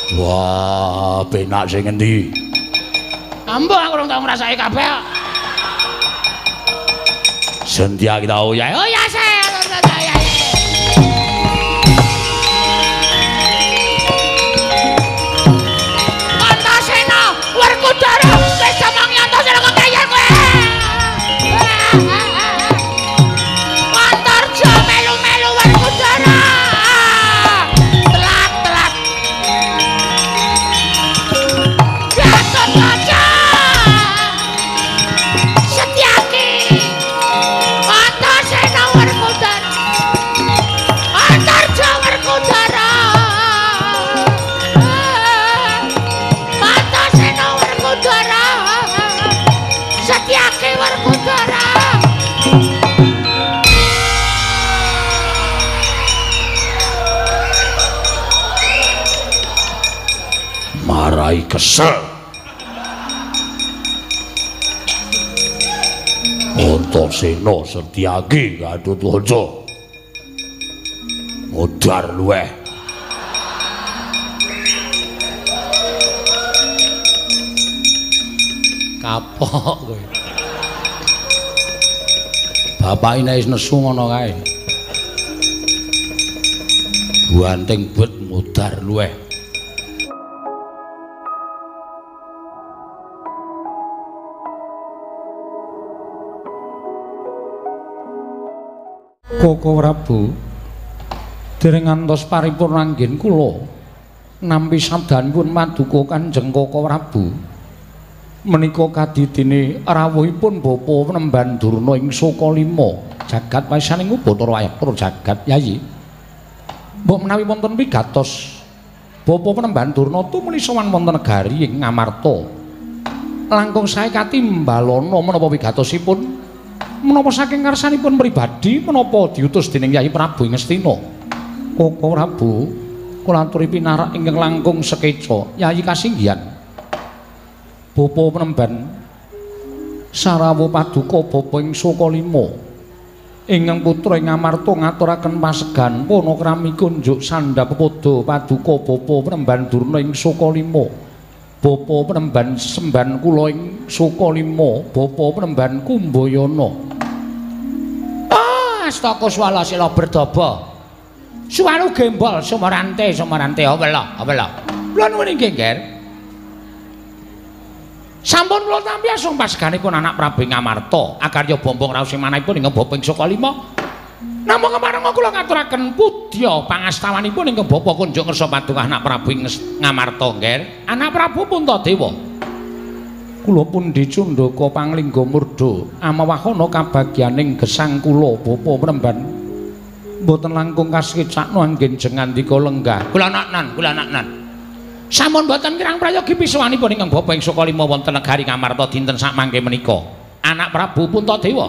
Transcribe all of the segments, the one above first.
Wah, penak sing endi? Ambo aku urung tau ngrasake kabeh. Sentia kita ya. Oh ya saya. Antasena, Werkudara, wis samang Antasena kok kayal kowe. Antarja melu-melu Werkudara. Telat. Gatot kaca. Setyaki. Antasena Werkudara. Antarja Werkudara. Antasena Werkudara. Setyaki Werkudara. Marai kesel. Antasena Setyaki Gatotkaca. Modar luweh. Kapok kowe. Bapak ini wis nesu ngono kae. Guanting bet modar luweh. Koko Prabu dereng ngantos paripurna anggen kula nampi sabdanipun Paduka Kanjeng Koko Prabu menika kadidine rawuhipun Bapa Penemban Durna ing Sokalima jagat paesaning Bathara Wayaktra jagat Yayi. Mbok menawi wonten pigatos Bapa Penemban Durna tumuli sowan wonten negari ing Ngamarta langkung sae katimbalana menapa pigatosipun menapa saking karsanipun pribadi menapa diutus dening Yayi Prabu Ngastina. Koko Prabu kula aturi pinarak ingkang langkung sekeca Yayi kasinggihan Bapa Penemban sarawuh Paduka Bapa ing Sokalima ingkang putra ing Ngamarta ngaturaken pasegan panakrami kunjuk sandhap pada Paduka Bapa Penemban Durna ing Sokalima. Bapa Penemban semban kula ing Sokalima Bapa Penemban Kumbayana. Astaka swala sila berdaba. Suwalu gembol sumarante apa. Kula nuwun inggih, Nger. Sampun kula tampi asung paseganipun anak Prabu Ngamarta, akarya bombong raos sing manahipun ing Bapa ing Sokalima. Namung keparenga kula ngaturaken pudya pangastawanipun ing Bapa kunjuk ngersa paduka anak Prabu ing Ngamarta, Nger. Anak Prabu Puntadewa. Kula pun dicundhaka panglingga murda amawahana kabagyaning gesang kula Bapa Penemban mboten langkung kasekecakno anggen jengandika lenggah. Kula naknan. Sampun mboten kirang prayogi pisuwanipun ingkang Bapa ing Sokalima wonten negari Ngamarta dinten sak mangke menika. Anak Prabu Puntadewa.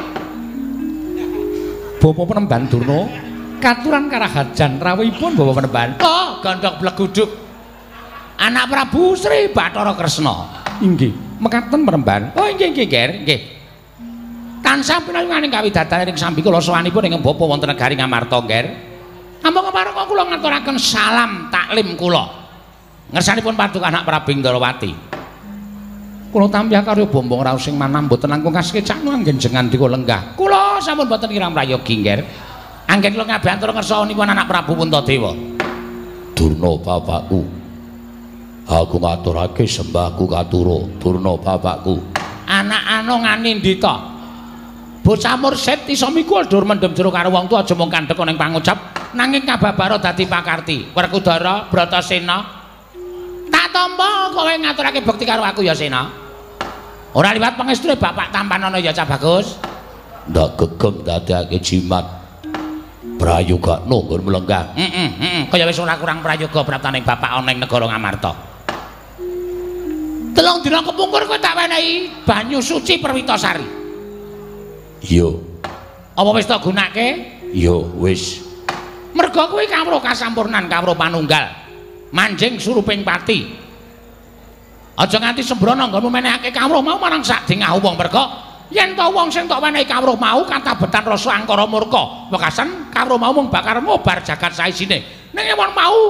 Bapa Penemban Durna katuran karahajan rawuhipun Bapa Penemban. Oh, gondhok bleguduk. Anak Prabu Sri Bathara Kresna. Inggih, mekaten Penemban. Oh inggih, Ger, nggih. Tansah pinayunganing kawidadaran ing sambi kula sowanipun ing Bapa wonten negari Ngamarta, Ger. Ampun keparenga kula ngaturaken salam taklim kula. Ngersanipun paduka anak Prabu Indrawati. Kula tampi karya bombong raos sing manah mboten langkung kasekecakno anggen jengandika lenggah. Kula sampun mboten kirang prayogi, Ger. Anggen kula ngabantur ngersanipun anak Prabu Puntadewa. Durna bapakku. Aku ngaturake sembahku katuro Durna bapakku. Anak anongane ndita. Bocah mursid isa mikul dur mendem jero karo wong tuwa aja mung kandhek ning pangucap nanging kababaro dadi pakarti. Werkudara Bratasena. Tak tampa kowe ngaturake bekti karo aku ya Sena. Ora liwat pangestune bapak tampanana ya Cah Bagus. Ndak gegem dadekake jimat. Prayoga nggon melenggah. Kaya wis ora kurang prayoga praptaning bapak ana ing negara Ngamarta. Telung dina kepungkur kowe tak wenehi banyu suci Perwitasari. Iya. Apa wis tak gunake? Iya, wis. Merga kuwi kawruh kasampurnan kawruh panunggal. Manjing suruping pati. Aja nganti sembrono nggonmu menehake kawruh mau marang sak dingah wong merga yen to wong sing tak wenehi kawruh mau katabetan rasa angkara murka. Wekasan kawruh mau mung bakal ngobar jagat saisine. Ning yen mau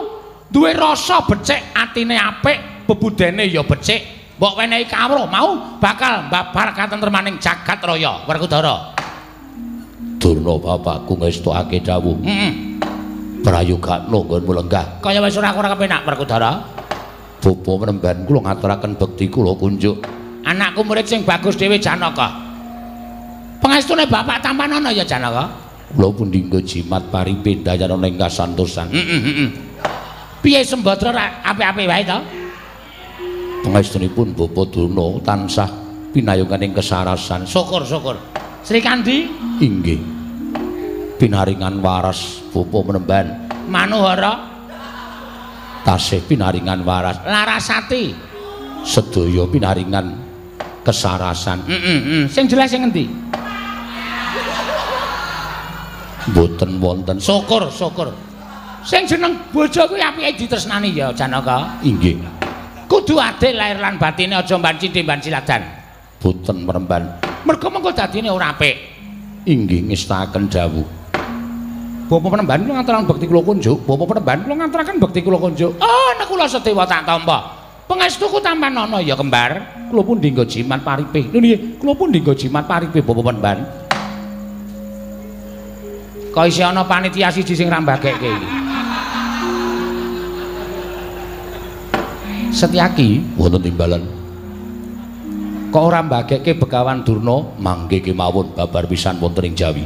duwe rasa becik, atine apik, bebudene ya becik. Mbok wenehi kawruh mau bakal mbabar katentremaning jagat raya, Werkudara. Durna bapakku ngestukake dawuh. Prayogakna nggonmu lenggah. Kaya wis ora kepenak, Werkudara. Bapa menemban kula ngaturaken bekti kula kunjuk. Anakku murid sing bagus dhewe Janaka. Pangestune bapak tampanana ya Janaka. Kula pun dinggo jimat paripe dayana ning kasantosan. Piye Sembadra apik-apik wae to? Pangestunipun Bapa Durna tansah pinayoganing kesarasan. Syukur-syukur. Sri Kandi inggih. Pinaringan waras Bapa menemban. Manuhara tasih pinaringan waras. Larasati Sedaya pinaringan kesarasan. Sing jelas sing endi? Mboten wonten. Syukur-syukur. Sing jeneng bojo kuwi apike ditresnani ya Janaka. Inggih. Kudu adil lahir lan batine aja mban cindhe mban ciladan. Boten meremban. Mergo mengko dadine ora apik. Inggih ngestaken dawuh. Bapak penemban kula ngaturaken bekti kula kunjuk. Bapak penemban kula ngaturaken bekti kula kunjuk. Oh, nek kula sedewa tak tampa. Pangestuku tampanana ya kembar. Kula pun dinggo jimat paripe. Lho nggih, kula pun dinggo jimat paripe Bapak penemban. Kok isih ana panitia siji sing rambagekke iki. Setyaki wonten timbalan. Kok ora mbagekke Begawan Durna mangke kemawon babar pisan wonten ing Jawi.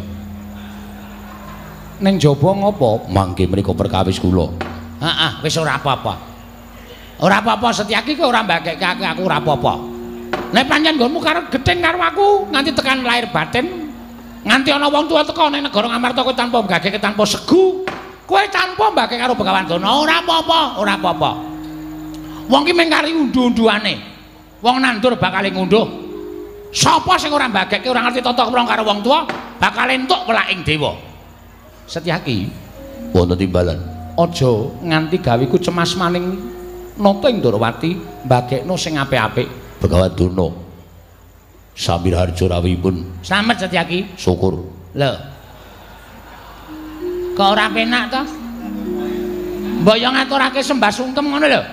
Ning jaba ngopo? Mangke menika perkawis kula. Heeh, wis ora apa-apa. Ora apa-apa Setyaki kok ora mbagekke aku ora apa-apa. Nek pancen nggonmu karo gething karo aku nganti tekan lahir batin, nganti ana wong tuwa teka ning negara Ngamarta kowe tanpa mbagekke tanpa segu, kowe tanpa mbagekke karo Begawan Durna ora apa-apa, ora apa-apa. Wong ki mengkari unduh-unduhane. Wong nandur bakal ngunduh. Sapa sing ora mbagekke ora ngerti tata krama karo wong tuwa, bakal entuk welaking dewa. Setyaki wonten timbalan. Aja nganti gaweku cemas maning nata ing Ndorowati, mbagekno sing apik-apik. Begawan Durna sami harja rawuhipun. Slamet Setyaki. Syukur. Lho. Kok ora penak to? Mbok yo ngaturake sembah sungkem ngono lho.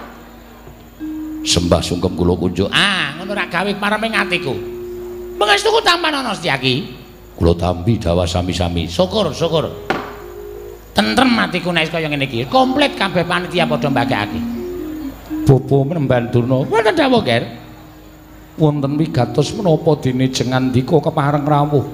Sembah sungkem kula kunjuk. Ngono ra gawe paraming atiku. Pangestuku tampanana Setyaki. Kula tampi dawa sami-sami. Syukur-syukur. Tentrem atiku nek kaya ngene iki. Komplit kabeh panitia padha mbagekake. Bapa menemban Durna. Wonten dawuh, Ger. Wonten wigatos menapa dene jengandika kepareng rawuh.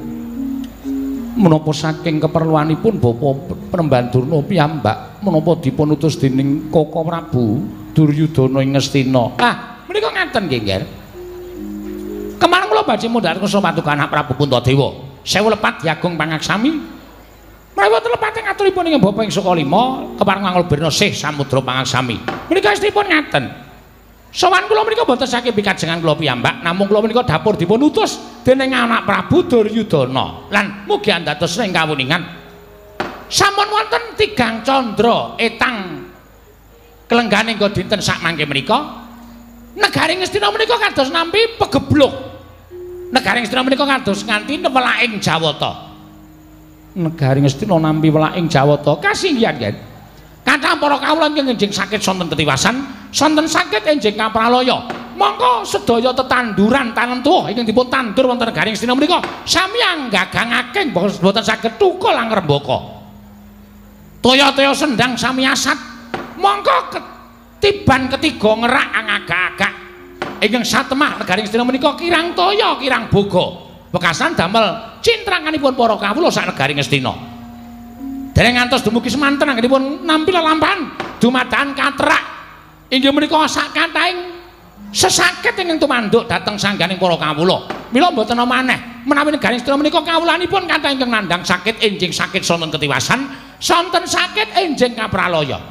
Menapa saking keperluanipun Bapa penemban Durna piyambak menapa dipun utus dening Kaka Prabu Duryudana ing Ngastina. Menika ngaten nggih, Ger. Kemarin kula badhe mundhak kersa paduka anak Prabu Puntadewa. Sewu lepat Yagung Pangaksami. Menawi wonten lepate ngaturipun ing Bapak ing Sukalima kepareng manggul birna sih Samudra Pangaksami. Menika istipun ngaten. Sowan kula menika boten saking pikajengan kula piyambak, namung kula menika dapur dipun utus dening anak Prabu Duryudana lan mugi andados ing kawuningan. Sampun wonten 3 candra etang kelengganing kok dinten sak mangke menika. Negari Ngastina menika kados nampi pegebluk. Negari Ngastina menika kados nganti welaking Jawata. Negari Ngastina nampi welaking Jawata kasinggihan kan. Kathah para kawula ingkang enjing sakit sonten ketiwasan, sonten sakit enjing kapralaya. Mongko sedaya tetanduran tanem tuwa ingkang dipun tandur wonten negari Ngastina menika sami anggagangaken boten saged tukul angrembaka. Toya-toya sendang sami asat. Mongko ketiban ketiga ngerak angagak-agak ingkang satemah negari Ngastina menika kirang toya kirang boga bekasan damel cintranganipun para kawula sak negari Ngastina dereng ngantos dumugi semanten anggenipun nampi lelampahan dumadakan katrak inggih menika sak kathahing sesakit ingkang tumanduk dhateng sangganing para kawula mila mboten maneh menawi negari Ngastina menika kawulanipun kathah ingkang nandhang sakit enjing sakit sonten ketiwasan sonten sakit enjing kapralaya.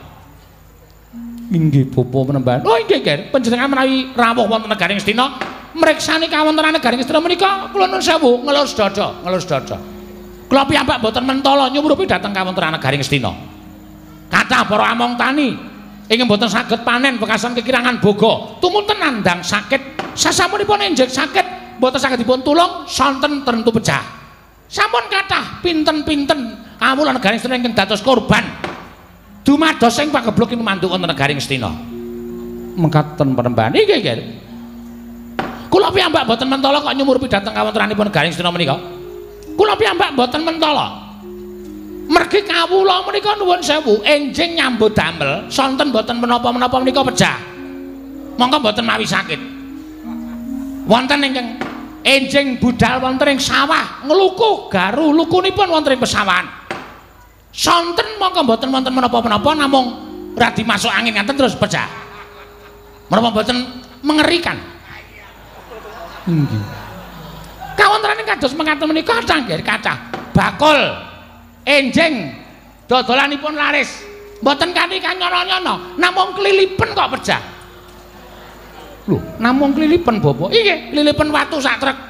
Inggih Bapa menemban. Oh inggih, Ger. Panjenengan menawi rawuh wonten negari Ngastina, mriksani kawontenan negari Ngastina menika kula nuwun sewu ngelus dada, ngelus dada. Kula piyambak boten mentala nyumurupi dhateng kawontenan negari Ngastina. Kathah para among tani ingkang boten saged panen bekasan kekirangan boga, tumunten nandhang sakit. Sasampunipun enjing sakit boten saged dipun tulung sonten tentu pecah. Sampun kathah pinten-pinten kawula negari Ngastina ingkang dados korban dumados sing pagebluk ing mantuk wonten negaring Astina. Mekaten penembahan Nggih, nggih. Kula piyambak boten mentala kok nyumurupi dhateng kawontenanipun negaring Astina menika. Kula piyambak boten mentala. Mergi kawula menika nuwun sewu, enjing nyambut damel, sonten boten menapa-menapa menika pejah. Monggo boten mawi sakit. Wonten ingkang enjing budal wonten ing sawah, ngluku garu lukunipun wonten ing pesawahan. Sonten monggo boten wonten menapa-menapa namung radi masuk angin ngaten terus pecah. Menapa boten mengerikan? Nggih. Kawontenan kados mekaten menika canggih kathah. Bakul enjing dodolanipun laris. Mboten kanthi kanyono-nyono, namung klilipen kok pecah. Lho, namung klilipen Bapak. Iki klilipen watu sak trek.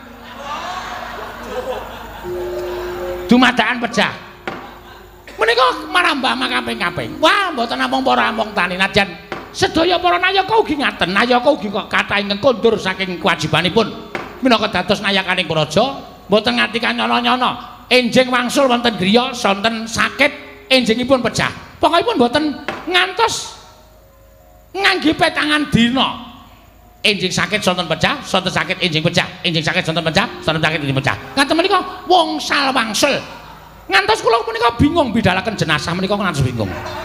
Dumadakan pecah. Menika marambah makaping-kaping. Wah, mboten namung para among tani najan sedaya para nayaka ugi ngaten. Nayaka ugi kok kathah ingkang kondur saking kewajibanipun minangka dados nayakaning praja, mboten nganti kanyono-nyono. Enjing wangsul wonten griya, sonten sakit, enjingipun pecah. Pokokipun mboten ngantos ngangge petangan dina. Enjing sakit sonten pecah, sonten sakit enjing pecah, enjing sakit sonten pecah, sonten sakit enjing pecah. Ngaten menika wongsal wangsul. Ngantos kula menika bingung bidhalaken jenazah menika ngantos bingung.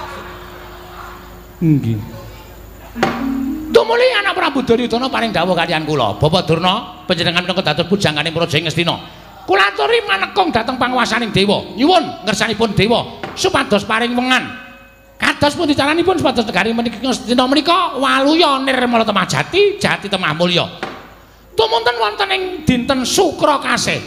Nggih. Tumuli anak Prabu Duryudana paring dawuh kaliyan kula, Bapak Durna, panjenengan menika dados pujanganing praja ing Astina. Kula aturi manekung dhateng panguwasaning dewa, nyuwun ngersanipun dewa supados paring wengan. Kados pundi caranipun supados negari menika Astina menika waluya nirmala temah jati, jati temah mulya. Tumunten wonten ing dinten Sukra Kasih.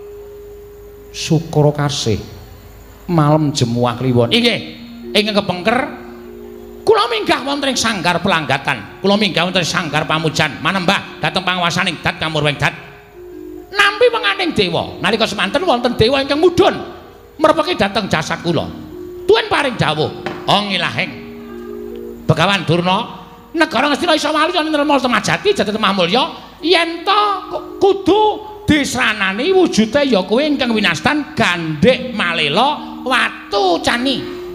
Sukra Kasih. Malem jemuah kliwon. Inggih, ingkang kepengker kula minggah wonten ing sanggar pelanggatan. Kula minggah wonten ing sanggar pamujan, manembah dhateng panguwasaning Dat Kamurweng Dat. Nampi wenganing dewa, nalika semanten wonten dewa ingkang mudhun merpeki dhateng jasad kula. Tuwin paring dawuh, "Ong ilahing Begawan Durna, negara Ngastina isa waluya nirmala temah jati, jati temah mulya, yen to kudu disranani wujude ya kuwi ingkang winastan Gandhik Malela Watu Cani."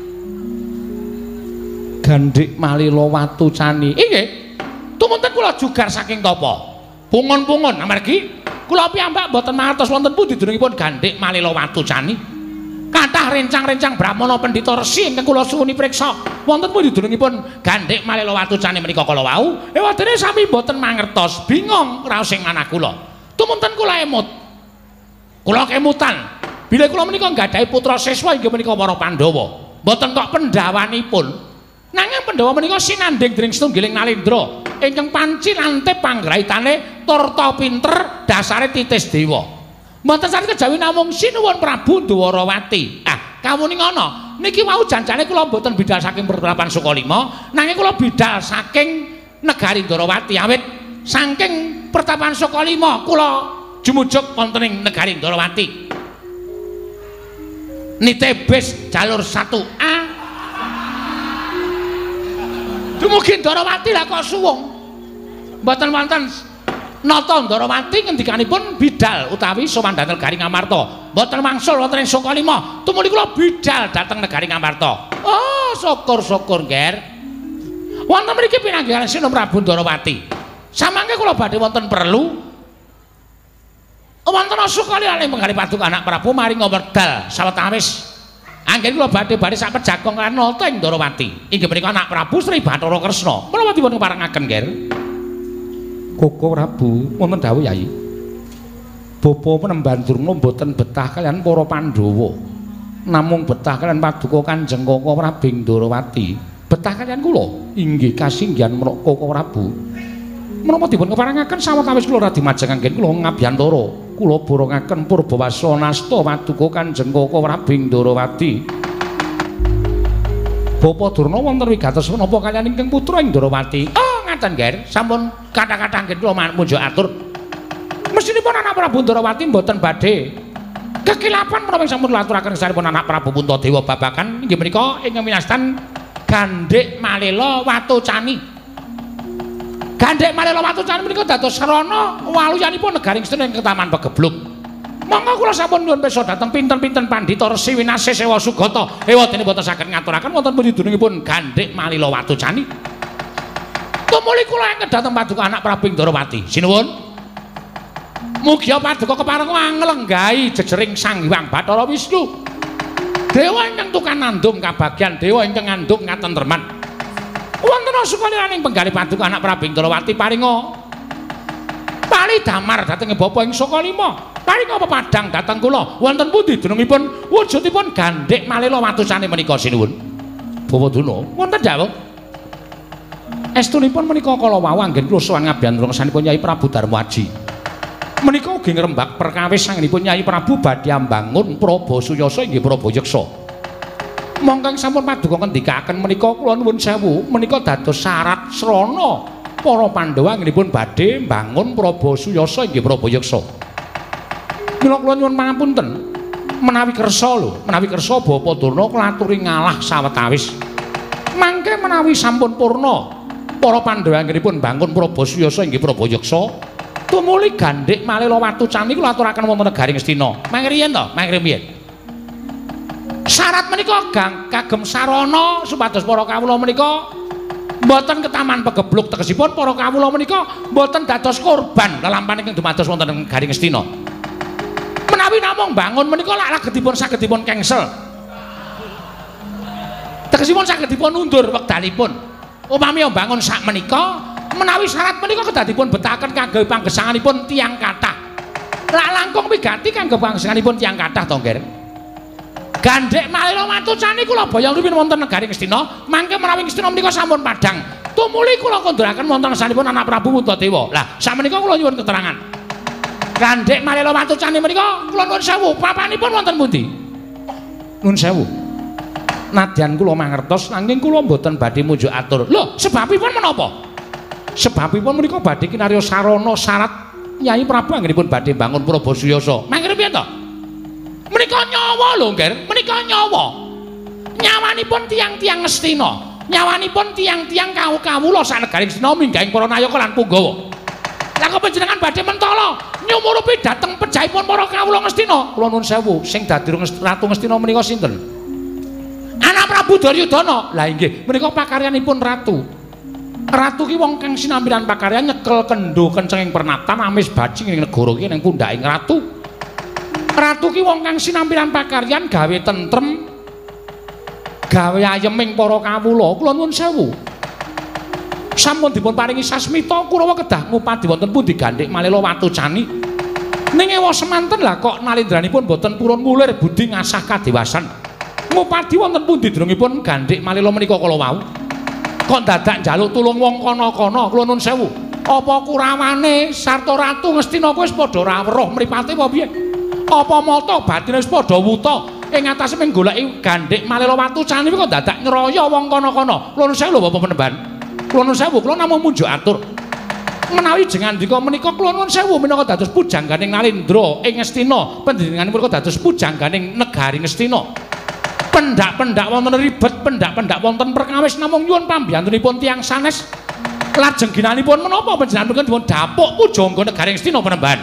Gandhik Malela Watu Cani. Inggih. Tumunten kula jugar saking tapa. Pungun-pungun amargi kula piyambak boten mangertos wonten pundi dunungipun Gandhik Malela Watu Cani. Kathah rencang-rencang Brahmana Pendhita Resi ingkang kula suwuni priksa wonten pundi dunungipun Gandhik Malela Watu Cani menika kala wau. Ewadene sami boten mangertos, bingung raos ing manah kula. Tumunten kula emut. Kula kemutan. Bila kula menika nggadahi putra siswa inggih menika para Pandhawa. Mboten kok pendhawanipun. Nanging Pandhawa menika sinandhing dening setunggiling Nalendra ingkang panci lantip panggraitane turta pinter dasare titis dewa. Mboten saged kejawi namung sinuwun Prabu Dwarawati. Kawuning ana niki wau janjane kula mboten bidhal saking Pertapan Sukalima, nanging kula bidhal saking negari Dwarawati awit saking Pertapan Sukalima kula jumujuk wonten ing negari Dwarawati. Nitebis jalur 1A dumugi Dwarawati lah kok suwung. Mboten wonten nata Dwarawati ngendikanipun bidhal utawi sowan dhateng negari Ngamarta. Mboten wangsul wonten ing Sukalima. Tumuli kula bidhal dhateng negari Ngamarta. Oh, syukur-syukur, Nger. Wonten mriki pinanggihan Sinum Prabu Dwarawati. Samangke kula badhe wonten perlu wonten Sukalima ing penggali paduka anak Prabu maring wedal sawetawis. Anggen kula badhe sak pejagong kan nata ing Dwarawati. Inggih menika anak Prabu Sri Bathara Kresna. Menapa dipun parengaken, Nger? Koko Prabu, wonten dawuh Yayi. Bapa Penemban Durna mboten betah kalian para Pandhawa. Namung betah kalian paduka Kanjeng Koko Prabing Dwarawati. Betah kalian kula. Inggih kasinggihan menapa Koko Prabu. Menapa dipun keparengaken sawetawis kula radi majeng anggen kula ngabiyantara. Kula borongaken Purbawasana nasta paduka Kanjeng Koko Prabing Dwarawati. Bapa Durna wonten wigatos menapa kaliyan ingkang putra ing Dwarawati? Ngaten, Nger. Sampun kathah-kathah nggih kula munjuk atur. Mestinipun anak Prabu Dwarawati mboten badhe kekilapan menapa sampun laturaken kesanipun anak Prabu Puntadewa babakan inggih menika ingkang winastan Gandhik Malela Watu Cani. Gandhik Malela Watu Cani menika dados sarana waluyanipun negaring Astina ing Ketaman Pagebluk. Monggo kula sampun nyuwun pirsa dhateng pinten-pinten pandhita Resi Winasih Sewa Sugata. Ewadene boten saged ngaturaken wonten pundi dunungipun Gandhik Malila Watucani. Tumuli kula engkang dhateng Paduka Anak Prabu Ndarawati. Sinuwun. Mugi Paduka kepareng nglenggahi jejering Sang Hyang Bathara Wisnu. Dewa ingkang tukang nandhum kabagyan, dewa ingkang ngandhum katentreman. Wonten sukaliraning penggalih Paduka Anak Prabu Ndarawati paringa pali damar dhateng Bapa ing Sokalima. Paringa pepadang dhateng kula. Wonten pundi dunungipun wujudipun Gandhik Malila Watucani menika sinuwun? Bapak Duna, wonten dawuh. Estunipun menika kala wau anggen kula sowan ngabiyantara sanipun Nyai Prabu Darmaji. Menika ugi ngrembak perkawis sangenipun Nyai Prabu badhe ambangun Prabasuyasa inggih Prabayeksa. Mongkang sampun Paduka ngendikaken menika kula nuwun sewu, menika dados syarat srana para Pandhawa anggenipun badhe mbangun Prabasuyasa inggih Prabayeksa. Mila kula nyuwun pangapunten menawi kersa lho, menawi kersa Bapa Durna klaturi ngalah sawetawis. Mangke menawi sampun purna para Pandhawa anggenipun bangun Prabasuyasa inggih Prabayeksa, tumuli Gandhik Malila Watucani kula aturaken wonten negari Ngastina. Mangke riyen to, mangke riyen. Syarat menika kagem sarana supados para kawula menika mboten ketaman pegebluk tegesipun para kawula menika mboten dados korban lelampahan ingkang dumados wonten negari Ngastina. Menawi namung bangun menika lagedipun sagedipun kengsel. Tegesipun sagedipun undur wekdalipun. Upami bangun sak menika menawi syarat menika kedadipun betahaken kangge panggesanganipun tiyang kathah. Lak langkung wigati kangge panggesanganipun tiyang kathah to, Nger. Gandhik Malila Watucani kula boyong rumiyin wonten negari Ngastina, mangke menawi Ngastina menika sampun padhang. Tumuli kula konduraken wonten sanipun Anak Prabu Wutadewa. Lah, sakmenika kula nyuwun keterangan. Gandhik Malila Watucani menika kula nuwun sewu, papanipun wonten pundi? Nuwun sewu. Nadyan kula mangertos nanging kula mboten badhe mujuk atur. Lho, sebabipun menapa? Sebabipun menika badhe kinarya sarana syarat Nyai Prabu anggenipun badhe bangun Prabasuyasa. Mangke piye to? Menika nyawa lho, Nger. Menika nyawa. Nyawanipun tiang-tiang Ngastina. Nyawanipun tiang-tiang kawula sak negari Ngastina minggahing para nayaka lan punggawa. Lah kok panjenengan badhe mentala nyumurupi dhateng pejahipun para kawula Ngastina? Kula nuwun sewu, sing dadi Ratu Ngastina menika sinten? Anak Prabu Duryudana. Lah inggih, menika pakaryanipun ratu. Ratu ki wong kang sinambiran pakaryan nyekel kendho kencenging pernatan amis bajing ing negara iki ning pundhaking ratu. Ratu ki wong kang sinambiran pakaryan gawe tentrem, gawe ayeming para kawula. Kula nuwun sewu. Sampun dipun paringi sasmita Kurawa kedah ngupadi wonten pundi Gandhik Malila Watucani. Ning ewa semanten lah kok nalindranipun boten purun ngulir budi ngasah kadewasan. Ngupadi wonten pundi dunungipun Gandhik Malila menika kala wau? Kok dadak njaluk tulung wong kana-kana, kula nuwun sewu. Apa Kurawane sarta Ratu Ngastina kuwi wis padha ora weruh mripate apa piye? Apa mata batine wis padha wuta ing atase mung goleki Gandhik Malila Watucani kok dadak nyeroyo wong kana-kana. Kula nuwun sewu lho Bapak Penemban. Kula nuwun sewu, kula namung munjuk atur. Menawi jengandika menika kula nuwun sewu menika dados pujangganing Nalindra ing Ngastina, panjenenganipun menika dados pujangganing negari Ngastina. Pendak-pendak wonten ribet, pendak-pendak wonten perkawis namung nyuwun pambiyantunipun tiyang sanes. Lajeng ginanipun menapa panjenenganipun dipun dapuk pujangga negari Ngastina Penemban.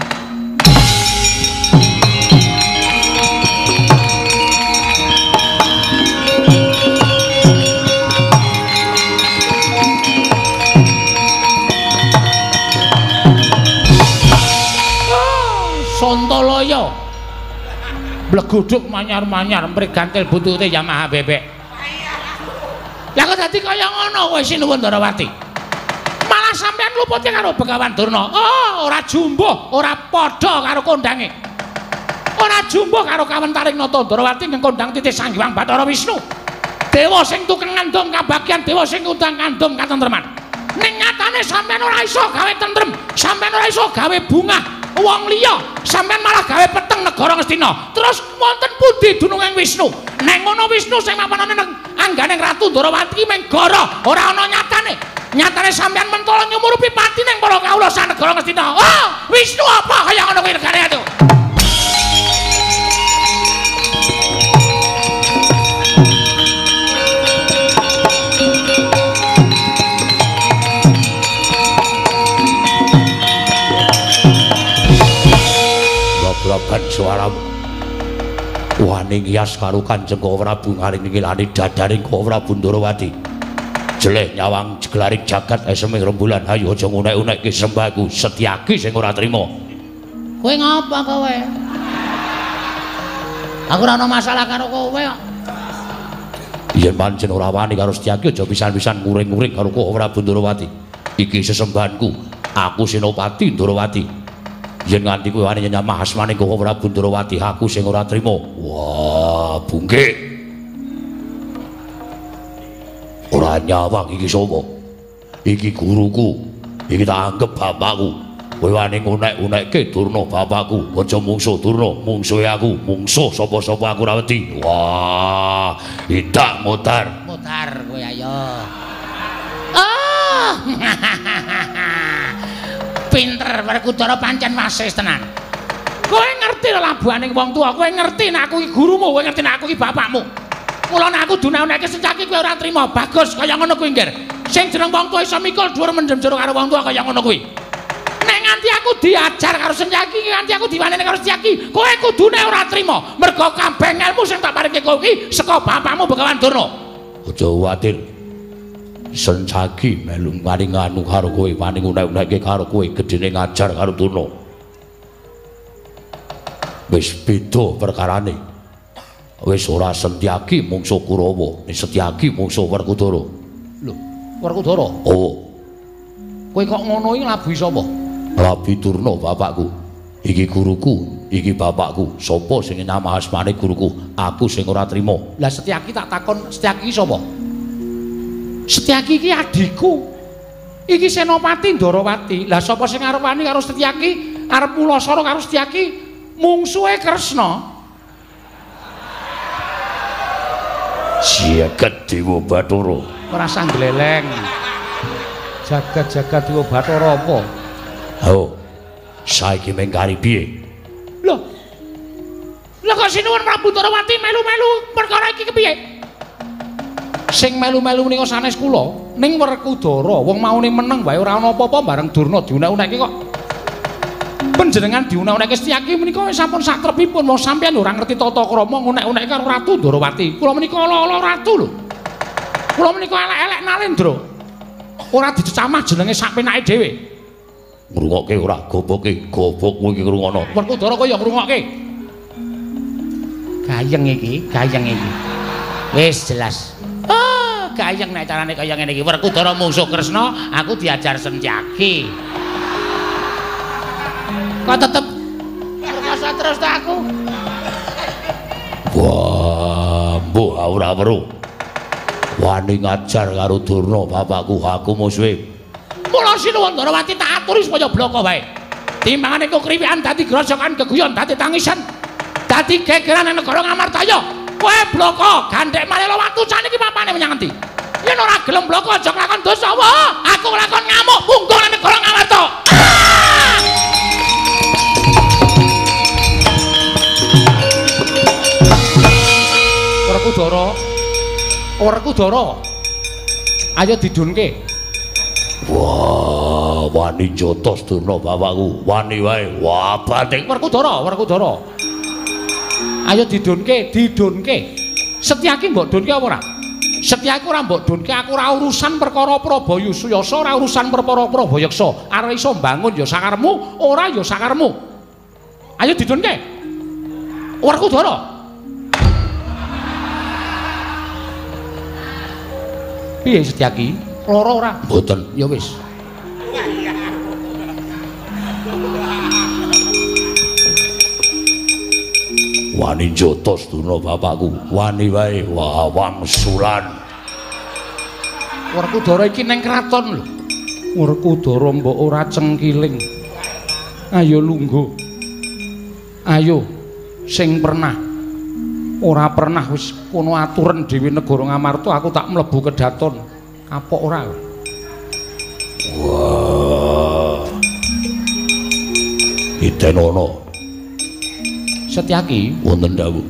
Sontoloyo bleguduk manyar-manyar mrigantil buntute Yamaha bebek. Lah kok dadi kaya ngono kowe Sinuwun Ndarawati? Malah sampean luputi karo Begawan Durna. Oh, ora jumbuh, ora padha karo kondange. Ora jumbuh karo kawentaring Nata Ndarawati ing kondang titih Sang Hyang Bathara Wisnu. Dewa sing tukang ngandhung kabagyan, dewa sing kondang ngandhung katentreman. Ning nyatane sampean ora iso gawe tentrem, sampean ora iso gawe bungah wong liya, sampean malah gawe peteng negara Ngastina. Terus wonten pundi dununging Wisnu? Ning ngono Wisnu sing mapanane nang angganing Ratu Ndarawati mung goro, ora ana nyatane. Nyatane sampean mentala nyumurupi pati ning para kawula sak negara Ngastina. Oh, Wisnu apa kaya ngono kuwi negare atu? sesemban suaramu wani ngiyas karo Kanjeng Prabu ngaring-ngilani dadaring Prabu Ndorowati jeleh nyawang jeglaring jagat seming rembulan ayo aja ngunek-unekke sembahku Setyaki sing ora trima kowe ngapa kowe aku ora ana masalah karo kowe kok yen pancen ora wani karo Setyaki aja pisan-pisan nguring-nguring karo Prabu Ndorowati iki sesembahanku aku Senopati Ndorowati yen nganti kowe wani nyamah asmane Prabu Ndorowati aku sing ora trima wah bungkik ora nyawang iki sapa iki guruku iki tak anggap bapakku kowe wani ngunek-unekke Durna bapakku aja mungsuh Durna mungsuhe aku mungsuh sapa-sapa aku ora wedi wah indak mutar kowe ayo oh pinter Werkudara pancen wasis tenan kowe ngerti lho labuhaning wong tuwa kowe ngerti nek aku iki gurumu kowe ngerti nek aku iki bapakmu mula nek aku dunaunake Setyaki kowe ora trima bagus kaya ngono kuwi nggir sing jeneng wong tuwa iso mikul dhuwur mendem jero karo wong tuwa kaya ngono kuwi nek nganti aku diajar karo Setyaki nganti aku diwaneni karo Setyaki kowe kudune ora trima mergo kabeh ilmu sing tak paringke kowe iki saka bapakmu Begawan Durna aja kuwatir Setyaki melu maring anu karo kowe wani ngunek-unekke karo kowe gedene ngajar karo Durna wis beda perkarane wis ora Setyaki mungsuh Kurawa nek Setyaki mungsuh Werkudara lho Werkudara oh kowe kok ngono iki labuhi sapa Labi Durna bapakku iki guruku iki bapakku sapa sing nyamah asmane guruku aku sing ora trima lah Setyaki tak takon Setyaki iki sapa Setyaki iki adikku iki Senopati Ndorowati lah sapa sing arep wani karo Setyaki arep mulasara karo Setyaki mungsuhe Kresna Jagat Dewa Bathara ora sangleleng jagat-jagat Dewa Bathara apa oh saiki mengkari piye lho kok sinuwun Prabu Ndorowati melu-melu perkara iki kepiye sing melu-melu menika sanes kula ning Werkudara wong maune meneng wae ora ana apa-apa bareng Durna diunek-unekke kok panjenengan diunek-unekke Setyaki menika sampun satrepipun mau sampeyan ora ngerti tata krama ngunek-unekke karo Ratu Ndorowati kula menika ala-ala ratu lho kula menika elek-elek Nalendra ora dicecamah jenenge sak penake dhewe ngrungokke ora goboke gobokmu iki ngrungono Werkudara kaya ngrungokke gayeng iki wis jelas oh gayeng nek carane kaya ngene iki Werkudara mungsuh Kresna aku diajar Setyaki kok tetep perkosa terus ta aku wah mbok ora weruh wani ngajar karo Durna bapakku aku musuhe mula sinuwun Ndorowati tak aturi supaya bloko wae timbangane kok kriwikan dadi grojokan geguyon dadi tangisan dadi gegeran ning negara Ngamartaya kowe bloko gandhek malih watu saniki papane menyang endi yen ora gelem bloko aja nglakon dosa wae aku nglakon ngamuk punggung ning negara Ngamarta Werkudara ayo didunke wah wani jotos Durna bapakku wani wae wah batik Werkudara ayo didunke Setyaki mbok dunke apa ora Setyaki ora mbok dunke aku ora urusan perkara Prabayuya ora urusan perkara Prabayeksa arep iso mbangun ya sakarepmu ora ya sakarepmu ayo didunke Werkudara piye Setyaki lara ora mboten ya wis wani jotos Durna bapakku wani wae wah wangsulan Werkudara iki ning kraton lho Werkudara mbok ora cengkiling ayo lungguh ayo sing pernah ora pernah wis kono aturen dhewe negara Ngamarta aku tak mlebu kedaton kapok ora wah Idenono Setyaki wonten dawuh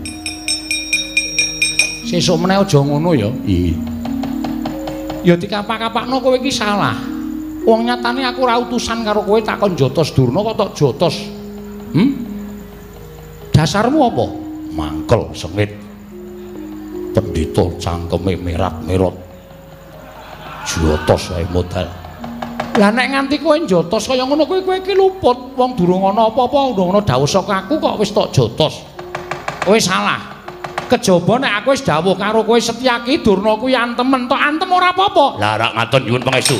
sesuk meneh aja ngono ya iya ya dikapak-kapakno kowe iki salah wong nyatane aku ora utusan karo kowe takon jotos Durna kok tok jotos Dasarmu apa? Mangkel sengit. Pendhita cangkeme merat-merot. Jotos wae modal. Lah nek nganti kowe njotos kaya ngono kowe iki luput. Wong durung ana apa-apa ngono dawuh saka aku kok wis tok jotos. Kowe salah. Kejaba nek aku wis dawuh karo kowe Setyaki Durna kuwi antemen tok antem ora apa-apa. Lah rak ngaten nyuwun pangestu.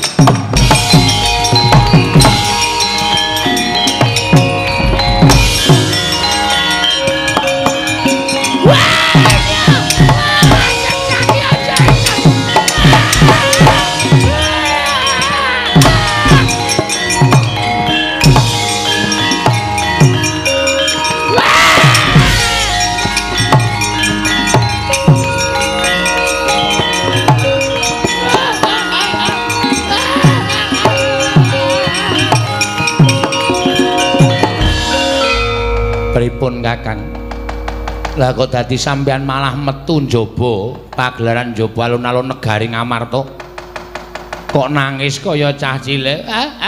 Pripun Kakang? Lah kok dadi sampean malah metu njaba pagelaran njaba alun-alun negari Ngamarta? Kok nangis kaya cah cilik?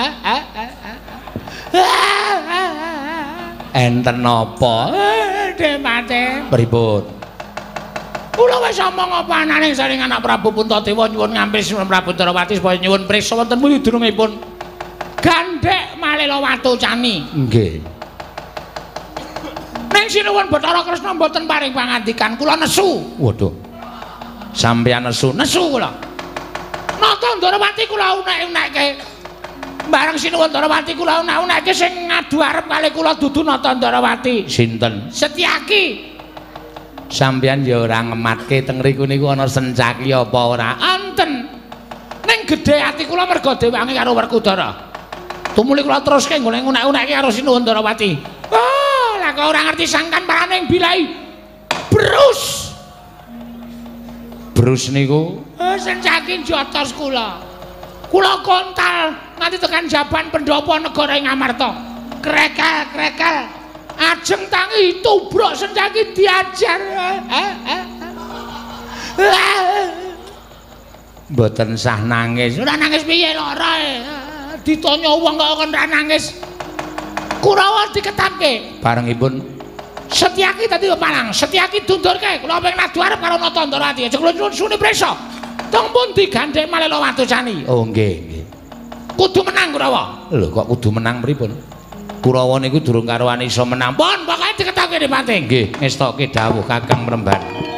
Enten napa? Demate. Pripun? Kula wis omong apa ananing saring anak Prabu Puntadewa nyuwun ngampil Sinuwun Prabu Darawati supaya nyuwun prisa wonten pundi durungipun gandhek Malila Watocani. Nggih. Ning Sinuwun Bathara Kresna mboten paring pangandikan kula nesu. Waduh. Sampeyan nesu. Nesu kula. Nata Darawati kula unek-unekke. Bareng Sinuwun Darawati kula unek-unekke sing ngadu arep kalih kula dudu Nata Darawati. Sinten? Setyaki. Sampeyan ya ora ngematke teng mriku niku ana Sencaki apa ora? Anten. Ning gedhe ati kula merga dewangi karo Werkudara. Tumuli kula teruske golek unek-unekke karo Sinuwun Darawati. Oh, lah kok ora ngerti sangkan paraning bilai. Brus. Brus niku Sencaki jotos kula. Kula kontal nganti tekan jaban pendopo negara ing Ngamarta. Krekel-krekel. Ajeng tangi tubruk Sencaki diajar. mboten sah nangis. Ora nangis piye lara. Ditanya wong kok ora nangis. Kurawa diketapke. Barengipun Setyaki dadi palang. Setyaki dundurke. Kula ping nadu arep karo Nata Ndarawati. Aja kula nyuwun sune prisa. Teng pundi gandhek Malila Watocani? Oh nggih, nggih. Kudu menang Kurawa. Lho kok kudu menang pripun? Kurawa niku durung karuan iso menang. Pun pokoke diketapke Dipati. Nggih, ngestokke dawuh Kakang Mremban.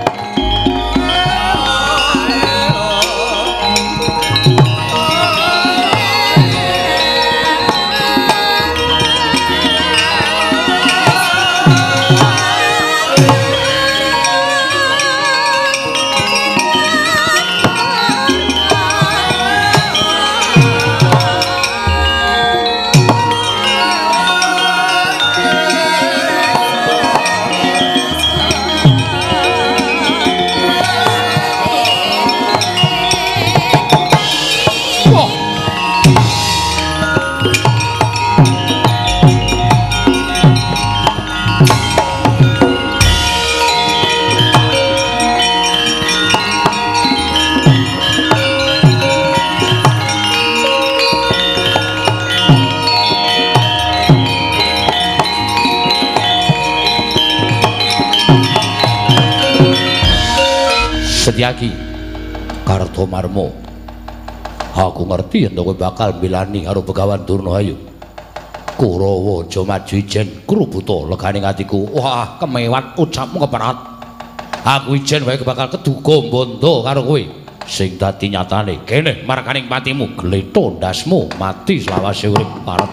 Setyaki Kartomarmo, aku ngerti yen kowe bakal milani karo Begawan Durnahayu. Kurawa aja maju ijen krubuta leganing atiku. Wah, kemewat ucapmu keparat. Aku ijen wae bakal keduga bondo karo kowe. Sing dadi nyatane kene markaning patimu gletho ndasmu mati selawase urip parep.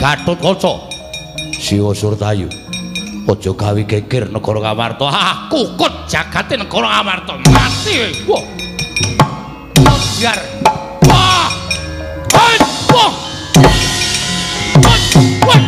Gatotkaca Siwa Surtayu aja gawe geger negara Ngamarta. Kukut jagate negara Ngamarta mati. Wah. Biar. Wah. Wah. Wah. Wah.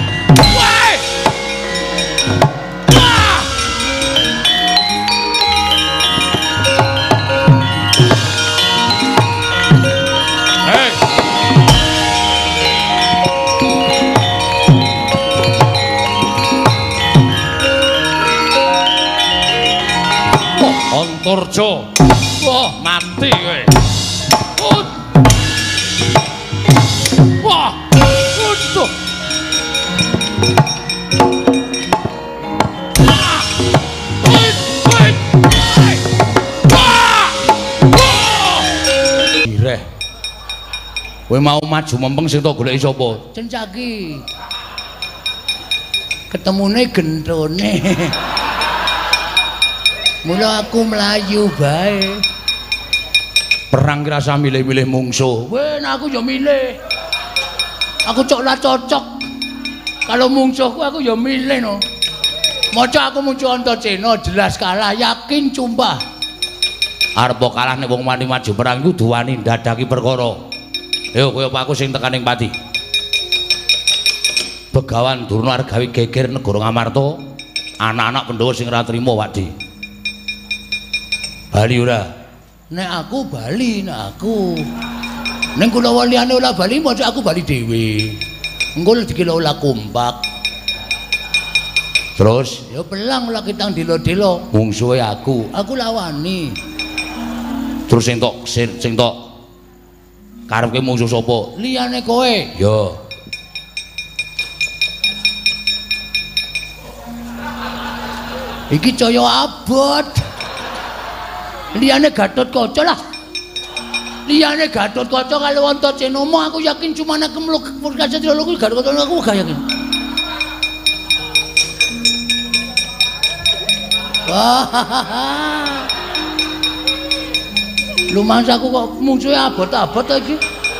Antarja. Wah, mati kowe. Wah, utuh. Ireh. Kowe mau maju mempeng sing tak goleki sapa? Cencaki. Ketemune gendone. Mula aku melayu bae. Perang ki rasa milih-milih mungsuh. Wen aku ya milih. Aku cocok. Kalau mungsuhku aku ya milih no. Maca aku muncul Antaséna jelas kalah, yakin cumpah. Arep kalah nek wong wani maju perang kudu wani ndadaki perkara. Yo kowe apa aku sing tekaning pati. Begawan Durna arep gawe geger negara Ngamarta. Anak-anak Pandhawa sing ora trima Wakdi. Bali ora? Nek aku bali, nek aku. Ning kula liyane ora bali, maca aku bali dhewe. Engko dikira olah kompak. Terus ya pelang lah kita dilo-dilo. mungsuhe aku. Aku lawani. Terus sing tok karepke mungsuh sapa? Liyane kowe. Ya. Iki caya abot. Liyane Gatotkaca lah. Liyane Gatotkaca karo Antaséna aku yakin cuma nek kemluk kaset lho kuwi Gatotkaca aku gak yakin. Wah. Lumangsaku kok mungsuhe abot-abot iki.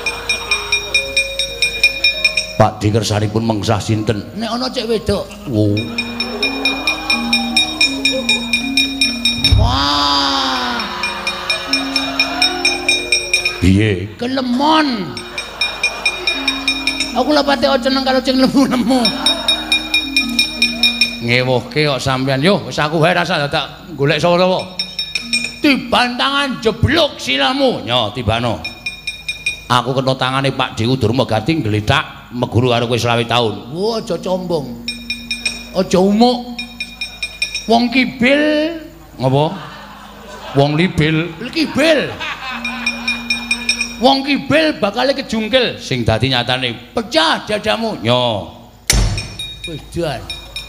Pak Dikersaripun mengsah sinten? Nek ana cek wedok. Oh. Wah. Piye? Kelemon. Aku lah pate seneng karo sing lemu-lemu. Ngewohke kok sampean. Yo, wis aku wae rasa dadak golek sapa-sapa. Tibantangan jeblok silamu. Nyo tibano. Aku kena tangane Pak Dewu Durmagati ngletak meguru karo kowe 20 taun. Wo aja combong. Aja umuk. Wong kibil Ngapa? Wong libil. kibil. Wong kibil bakal kejungkil. Sing dadi nyatane Pecah dadamu. nyo. Wis jan.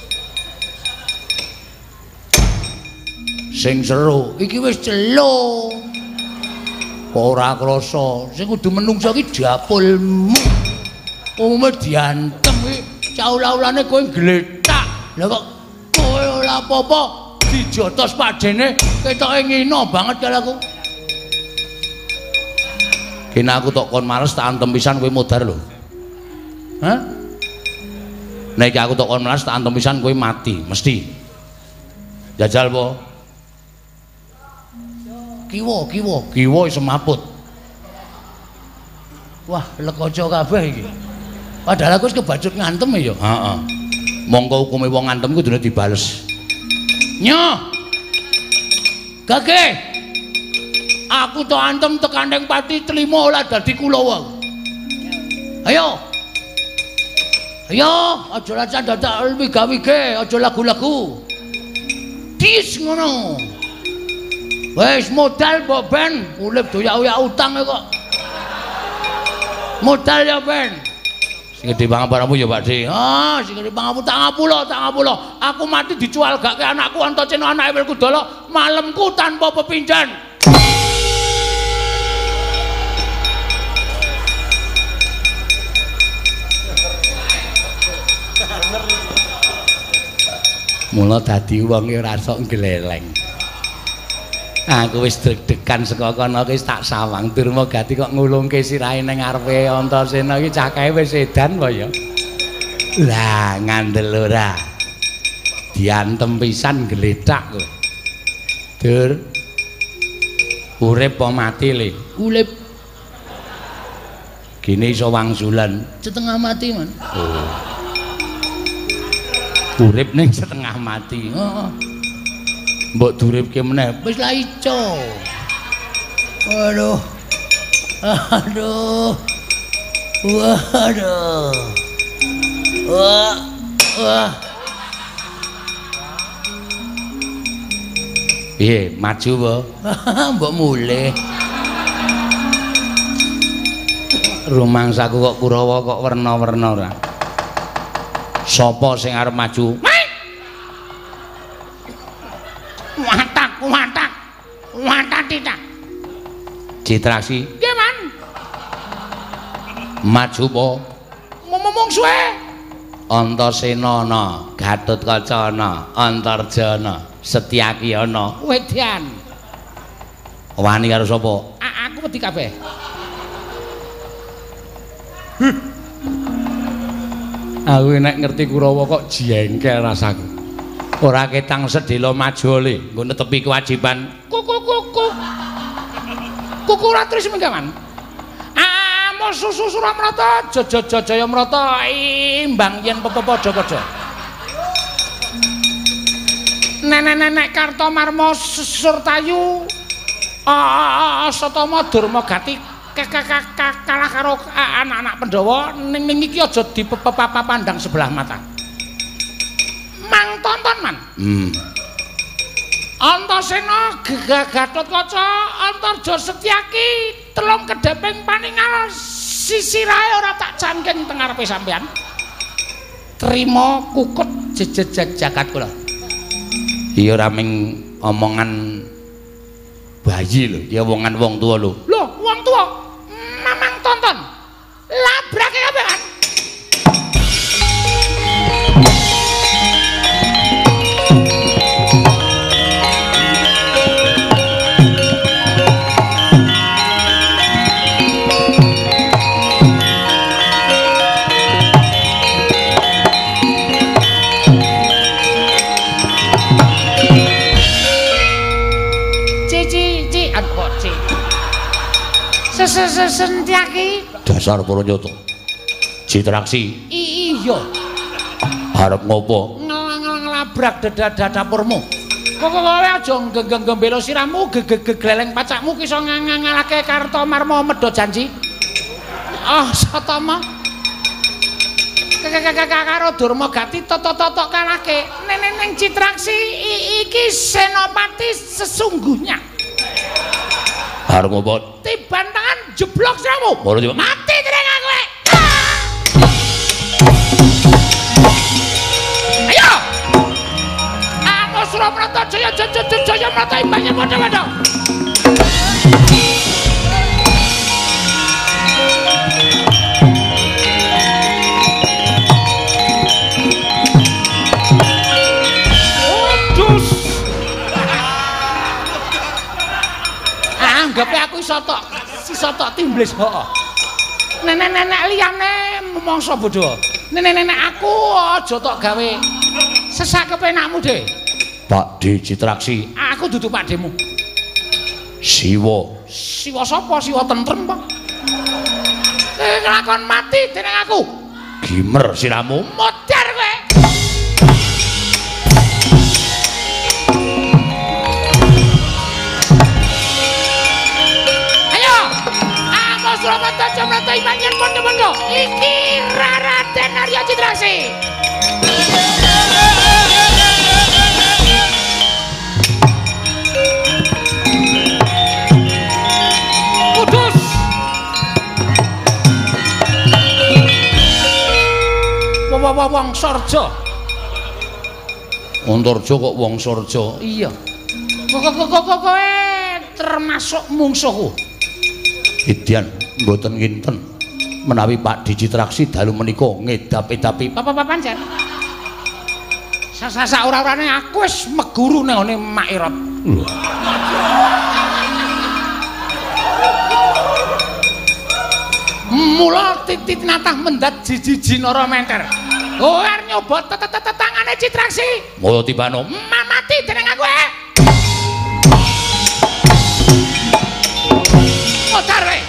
Sing seru Iki wis celo. ora krasa. Sing kudu menungso iki dapulmu. Umume diantem iki caula-ulane kowe gletak. Lah kok kowe ora apa-apa dijotos padene ketoke ngino banget karo aku. Kene aku tok kon males tak antem pisan kowe modar lho. Hah? Nek iki aku tok kon males tak antem pisan kowe mati mesti. Jajal po. Kiwa semaput. Wah, lekoco kabeh iki. Padahal aku wis kebacut ngantem ya. Heeh. Mongko hukume wong ngantem kudu dibales. Nyo. Gage. Aku to antem tekandeng pati trimo ora dadi Kulawa. Ayo. Ayo, aja racan dadak wige-wige, aja lagu-lagu. Dis ngono. Wis modal mbok ben, urip doyak-oyak utang kok. Modal ya ben. Sing gedhe banget paramu ya Pak De. Ah, sing gedhe banget 50. Aku mati dicual gak ke anakku Antaséna anake Werkudara, malemku tanpa pepinjan. Mula dadi wong ora sok gleleng. Aku wis deg-degan saka kono wis tak sawang Durmagati kok ngulungke sirahe ning ngarepe Antaséna iki cah kae wis edan apa ya? Lah ngandel ora. Diantem pisan gledak kowe. Dur. Urip apa mati le? Urip. Gini iso wangsulan. Setengah mati, Man. Oh. Urip ning setengah mati. Heeh. Mbok duripke meneh. Wis la ico. Waduh. Aduh. Waduh. Wah. Wah. Piye, maju apa? Mbok mulih. Rumangsaku kok Kurawa kok werna-werna ora. Sapa sing arep maju? Watak, watak. Watak tidak. Citraksi. Nggih, Man. Maju apa? Ngomong suwe. Antasena ana, Gatotkaca ana, Antarjana, Setyaki ana. Wedyan. Wani karo sapa? Aku wedi kabeh. Aku nek ngerti Kurawa kok jengkel rasaku. Ora ketang sedhela maju le, nggo netepi kewajiban. Kuku. Kuku ora terus menggaman. Amo susu Suramrata, Jaya Mrata imbang yen padha-padha. Nenek Kartomarma Surtayu Asatama Durmagati kalah karo anak-anak Pandhawa ning iki aja dipapandang sebelah mata. Mang tonton, Man. Antasena Gatotkaca Antarja Setyaki telung kedheping paningal sisirahe ora tak jangking teng ngarepe sampean. Trima kukut jejeg jagat kula. Iya ora ming omongan bayi lho, ya omongan wong tua lho. Lho, wong tua. Mamang tonton. Labrake kabeh, kan. Setyaki Dasar para nyata. Citraksi. Iya. Arep ngopo? Ngelabrak dapurmu. Kok kowe aja gembelo sirahmu gegleleng pacakmu ki iso ngalahke Kartomarma medha janji. Satama. Karo Durmagati toto-toto kalahke. Ning Citraksi iki senopati sesungguhnya. Arep ngopo? Tiban tangan jeblok siramu. Mati dereng kowe. Ayo. Aku Suramrata Jaya Mrata imbangnya padha-padha. Anggape aku iso tok timblis kok. Nenek-nenek liyane mangsa bodho. Nenek-nenek aku aja tok gawe sesak kepenakmu, Dik. Pakde Citraksi. Aku dudu pakdemu. Siwa. Siwa sapa? Siwa tentrem apa? Nglakon mati dening aku. Gimer siramu. Modar kowe. Suramata Jamrata imanyen pondo-pondo. Iki Raden Arya Citraksi. Kudus. Wong Sorja. Antarja kok wong Sorja. Iya. Kowe termasuk mungsuhku. Edian mboten nginten menawi Pak Citraksi dalu menika ngedap-edapi Bapak pancen. Sasa ora-orane aku wis meguru nang ngene Mairot. Mula titit natah mendat jiji-jiji nara menter. Oh, arep nyoba tangane Citraksi. Moyo tibano. Mati dening aku e. Motor we.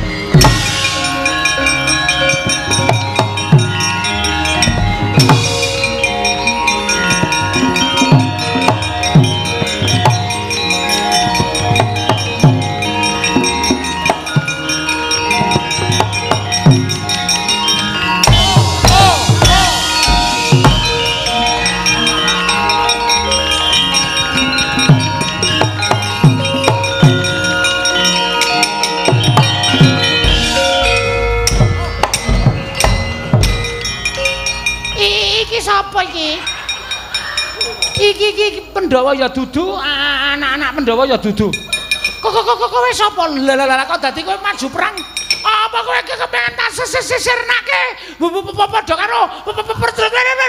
Sapa iki? Iki Pandhawa ya dudu, anak-anak Pandhawa ya dudu. Kowe sapa? Lah kok dadi kowe maju perang? Apa kowe kepengen tak sisirnake? Padha karo perjuangan.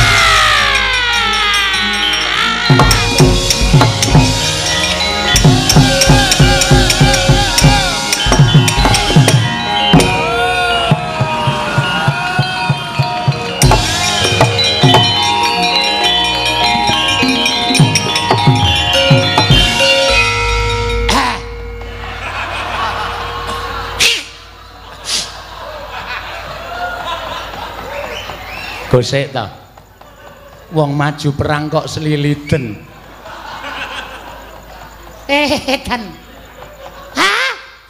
Gosek ta. Wong maju perang kok sliliten. Dan. Hah?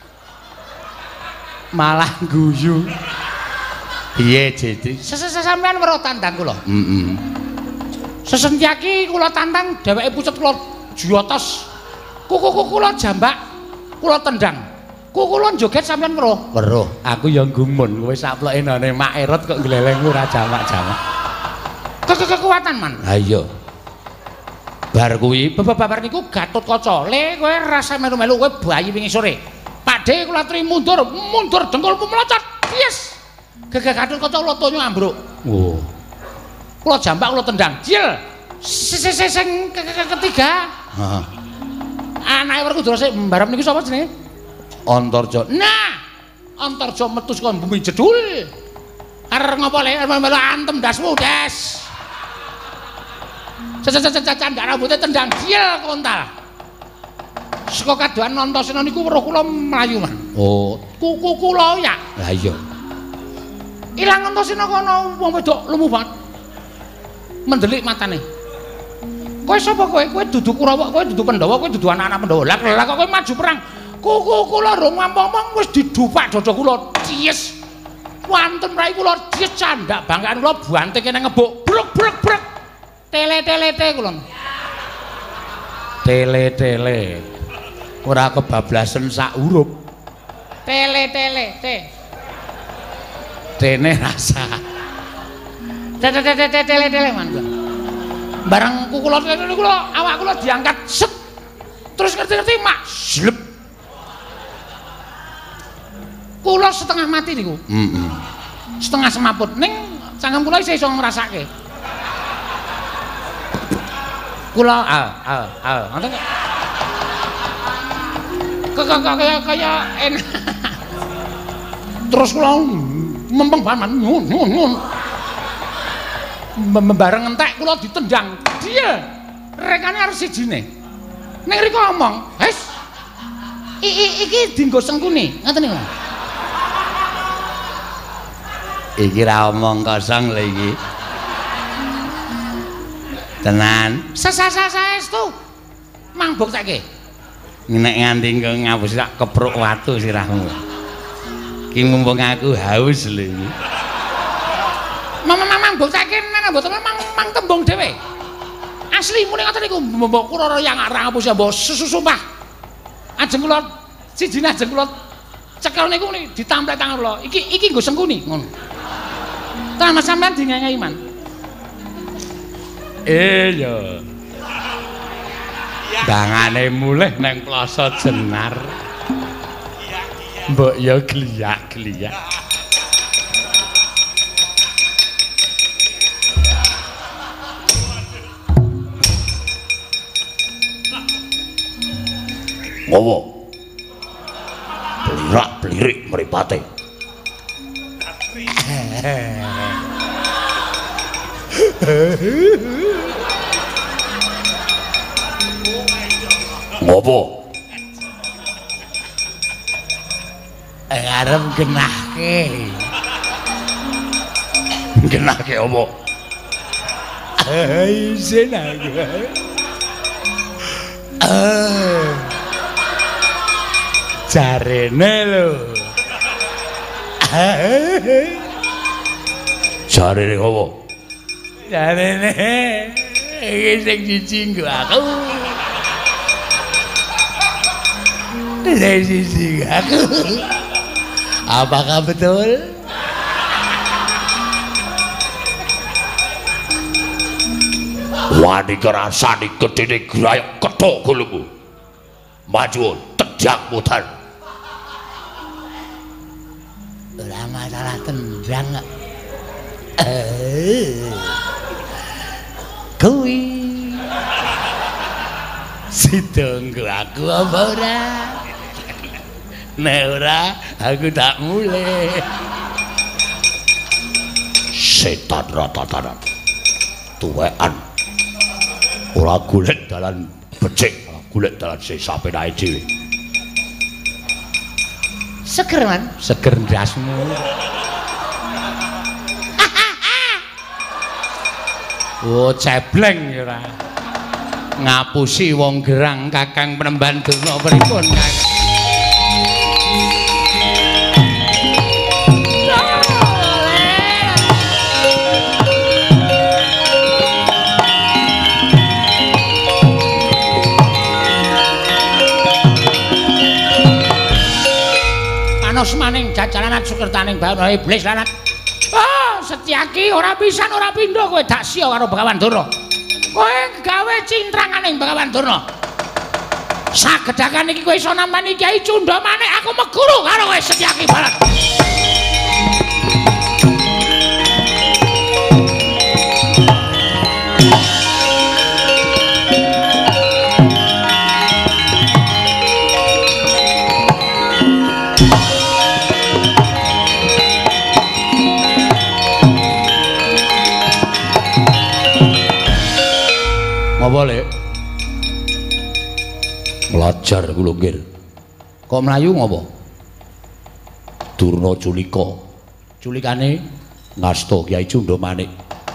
Malah guyu. Piye, Jiti? Sampeyan weruh tandang kula. Heeh. Sesentyaki kula tantang dheweke pucet kula juyotos. Kuku kula jambak, kula tendang. Kula joget sampeyan weruh. Weruh. Aku ya gumun kowe saploke nane Mak Erot kok glelengmu ora jamak-jamak. Kekuatan man. Ha iya. Bar kuwi babar niku Gatotkaca. Le kowe rasa melu-melu kowe bayi wingi sore. Pakde kula aturi mundur dengkulmu melocot. Yes. Gatotkaca kula tonyo ambruk. Oh. Kula jambak kula tendang. Jil. Sing ketiga. Heeh. Anake werku drose mbarep niku sapa jenenge? Antarja. Nah, Antarja metu saka bumi jedul. Arep ngopo le? Melu antem dasmu, Des. Cacan gak rambute tendang jil kontal. Saka kadohan Antasena niku weruh kula mlayu man. Oh, kuku kula ya. Lah iya. Ilang Antasena kono wong wedok lemu banget. Mendelik matane. Kowe sapa kowe? Kowe dudu Kurawa, kowe dudu Pandhawa, kowe dudu anak-anak Pandhawa. Lah kok kowe maju perang? Kuku kula rong ngomong wis didupak dada kula. Cies. Wonten rai kula cies candak banggaan kula bante kene ngebuk. Bruk. Tele-telete kula. Tele-tele. Ora kebablasen sak huruf. Tele-telete. Dene rasa. Tele-tele man. Bareng kula tele kula awak kula diangkat set. Terus ngerti-ngerti mak slep. Kula setengah mati niku. Heeh. Setengah semaput ning cangkem kula isih iso ngrasake. Kula ngoten kaya enak. Terus kula mempeng banget nyun. Bareng entek kula ditendang. Dia rekane arep sijine. Ning riko omong, "Hes. Iki dienggo sengkune." Ngoten niku. Iki ra omong kosong lho iki. Tenan. Saestu. Mang bukteke. Nek nganti ngapus sak kepruk watu sirahmu. Ki mumpung aku haus lho iki. Mang bukteke nang mboten mang tembung dhewe. Asli muni ngoten niku mbok kula yang ora ngapus ya mbok sumpah. Ajeng kula sijine ajeng kula cekel niku ditamplek tangan kula. Iki nggo sengkuni ngono. Tangan sampean dingengai man. Iya. Dangane mulih nang Plaza Jenar. Mbok ya gliyak-gliyak. Ngowo. Blirak-blirik mripate. Ngopo? Arep genahke. Genahke apa? Isin aku. Jarene lho. Jarene apa? Jarene iki sing siji nggo aku. Sing siji aku. Apakah betul? Wani kerasani gedene grayok kethok gulumu. Maju tendang mudan. Ora masalah tendang. Kuwi sidonggo aku apa ora? Nek ora aku tak mulai. Setan ratatanan. Tuwekan. Ora golek dalan becik, golek dalan sesa penake dhewe. Seger man, seger ndasmu. Oh, cebleng ya ora. Ngapusi wong gerang Kakang Penemban Durna pripun, Kang? Panos maning jajalanan Sukertaning Bawana iblis lanat. Oh, Setyaki ora pisan ora pindho kowe dak sia karo Begawan Durna. Kowe gawe cintranganing Begawan Durna. Sagedakan iki kowe iso nampani Kyai Cundha Manik aku meguru karo kowe Setyaki Balat. Apa lek? Belajar kula nggih. Kok mlayu ngopo? Durna culika. Culikane Ngasta Kyai Cundha Manik.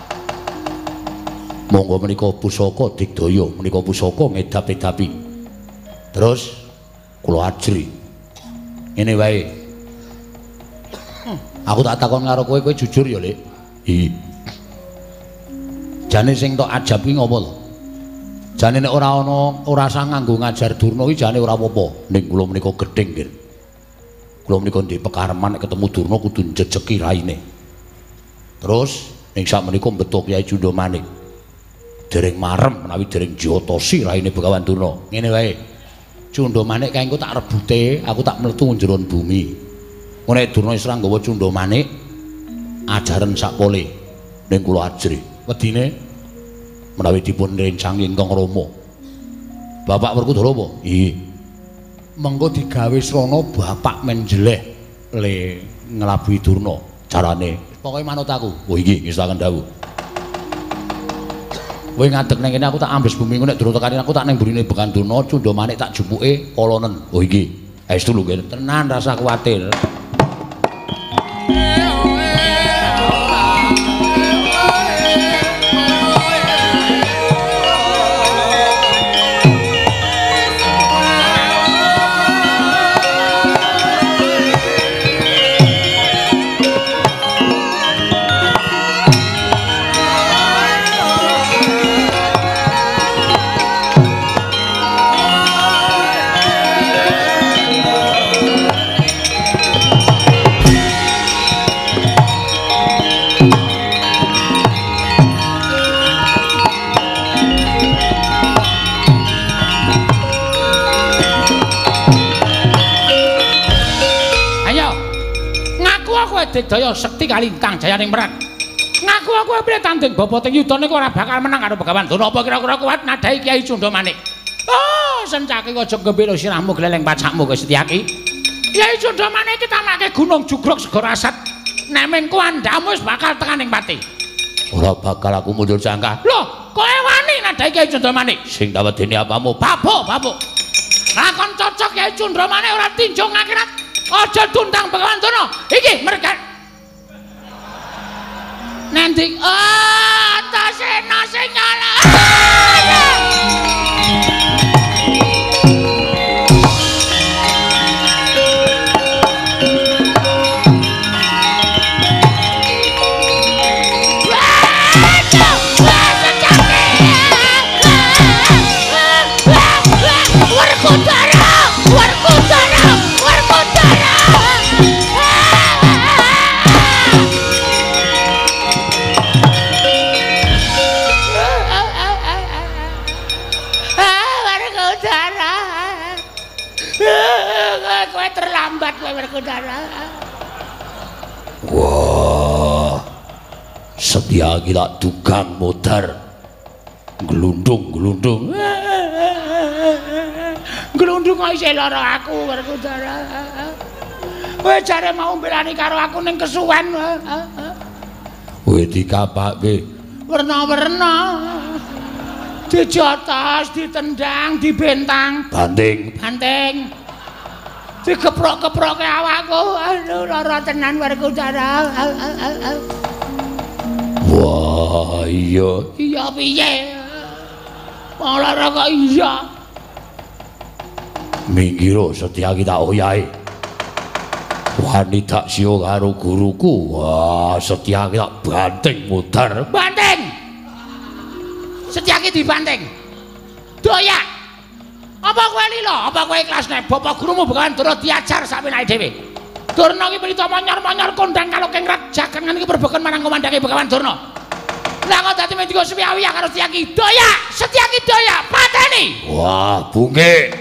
Monggo menika pusaka digdaya, menika pusaka ngedap-edapi. Terus kula ajri. Ngene wae. Aku tak takon karo kowe jujur ya, Lek. Iya. Jane sing tok ajab ki ngopo to? Jane nek ora usah nganggo ngajar Durna iki jane ora apa-apa. Ning kula menika gedeng, nggih. Kula menika ndek pekareman nek ketemu Durna kudu njejeki raine. Terus ning sakmenika mbeto Kyai Cundha Manik. Dereng marem menawi dereng jotosi raine Begawan Durna. Ngene wae. Cundha Manik kae engko tak rebute, aku tak mlebu njeron bumi. Ngono nek Durna wis nggawa Cundha Manik ajaran sakpole ning kula ajri. Wedine menawi dipun rencang ingkang Rama. Bapak Werkudara apa? Iya. Mengko digawe srana bapak menjeleh le nglabuhi Durna. Carane Pokoke manut aku. oh iki ngestaken dawuh. Kowe ngadeg nang kene aku tak ambes bumi nek durung tekani aku tak ning burine Begawan Durna Cundha Manik tak jupuke kolonen. Oh iki estu lho nggih. Tenan rasa kuwatir. Digdaya sekti kalintang jayaning merat. Ngaku aku piye tanding boboting yudha niku ora bakal menang karo Begawan Durna. Apa kira-kira kuat nadahi Kyai Cundha Manik? Oh, Sencaki aja gembira sirahmu gleleng pacakmu kowe Setyaki. Kyai Cundha Manik iki tamake gunung jugruk segara asat. Nek mengko andamu wis bakal tekaning pati. Ora bakal aku mundur jangkah. Lho, kowe wani nadai Kyai Cundramani? Sing tak wedeni apamu? Babuk. Lakon cocok Kyai Cundramani ora tinjung akhirat. Aja tundang Begawan Durna. Iki mereka nanti Antasena sing nyala. Kowe terlambat kowe Werkudara. Wah. Setyaki tak dugang modar. Glundung. Glundung kok isih lara aku Werkudara. Kowe jare mau mbelani karo aku ning kesuwen. Kowe dikapake Werna-werna. Dijotos, ditendang, dibentang. Banting. Digeprok-geproke awakku. Aduh lara tenan Werkudara. Wah, iya. Iya piye? Wong lara kok iya. Minggiro Setyaki tak oyahe. Wani tak sio karo guruku. Wah, Setyaki tak banting modar. Banting. Setyaki dibanting. Doyak. Apa kowe lilo? Apa kowe ikhlas nek bapak gurumu Begawan Durna diajar sawenake dhewe? Durna iki pelita monyor-monyor kondang kalau kengrat jagangan iki perbeken marang komandange Begawan Durna. Lah kok dadi mendika suwi-awiyah karo Setyaki. Doyak, Setyaki doyak, pateni. Wah, bungke.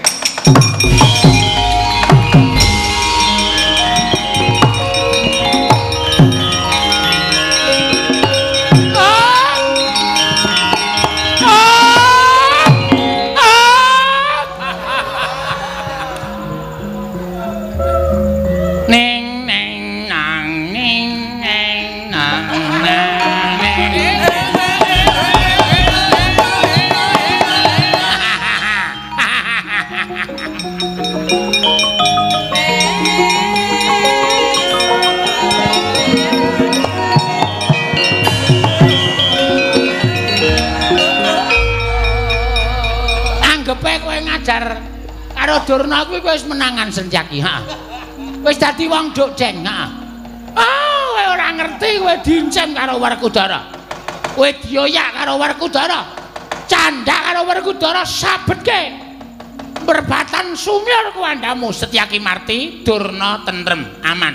Karo Durna kuwi wis menangan Setyaki, ha. Wis dadi wong dokjeng, ha. Kowe ora ngerti kowe diincen karo Werkudara. Kowe dioyak karo Werkudara. Candhak karo Werkudara sabetke. Berbatan sumir kuwandamu Setyaki Marti, Durna tentrem, aman.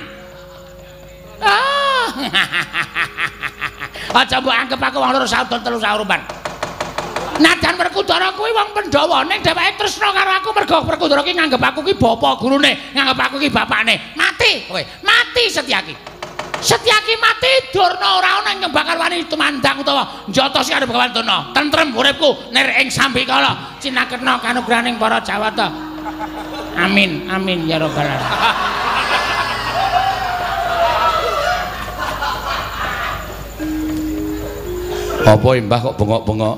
Aja mbok anggap aku wong loro saudara telu saurupan. Najan Werkudara kuwi wong Pandhawa ning dheweke tresna karo aku mergo Werkudara ki nganggep aku ki bapa gurune, nganggep aku ki bapakne. Mati kowe, mati Setyaki. Setyaki mati, Durna ora ana ing bakal wani tumandang utawa njotosi karo Begawan Durna. Tentrem uripku nir ing sambikala cinaketna kanugrahaning para Jawata. Amin, amin ya rabbal alamin. Apa Mbah kok bengok-bengok?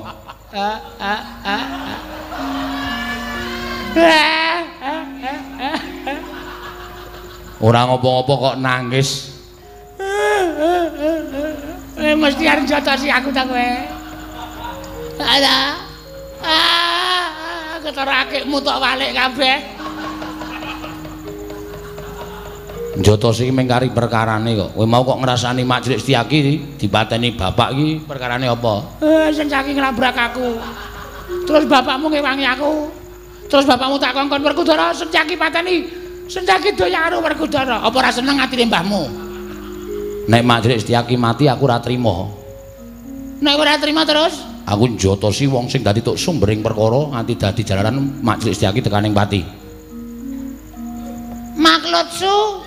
Ora ngopo-ngopo kok nangis. Mesti arep jotosi aku ta kowe. Ala. Ketara akikmu tok walik kabeh. Jotosi iki mung kari perkarane kok. Kowe mau kok ngrasani Majelis Setyaki dipateni bapak iki perkarane apa? Setyaki nglabrak aku. Terus bapakmu ngewangi aku. Terus bapakmu tak kongkon Werkudara, Setyaki pateni. Setyaki doyak karo Werkudara. Apa ora seneng atine mbahmu? Nek Majelis Setyaki mati aku ora trima. Nek ora trima terus? Aku njotosi wong sing dadi tok sumbering perkara nganti dadi jalaran Majelis Setyaki tekaning pati. Maksudsu?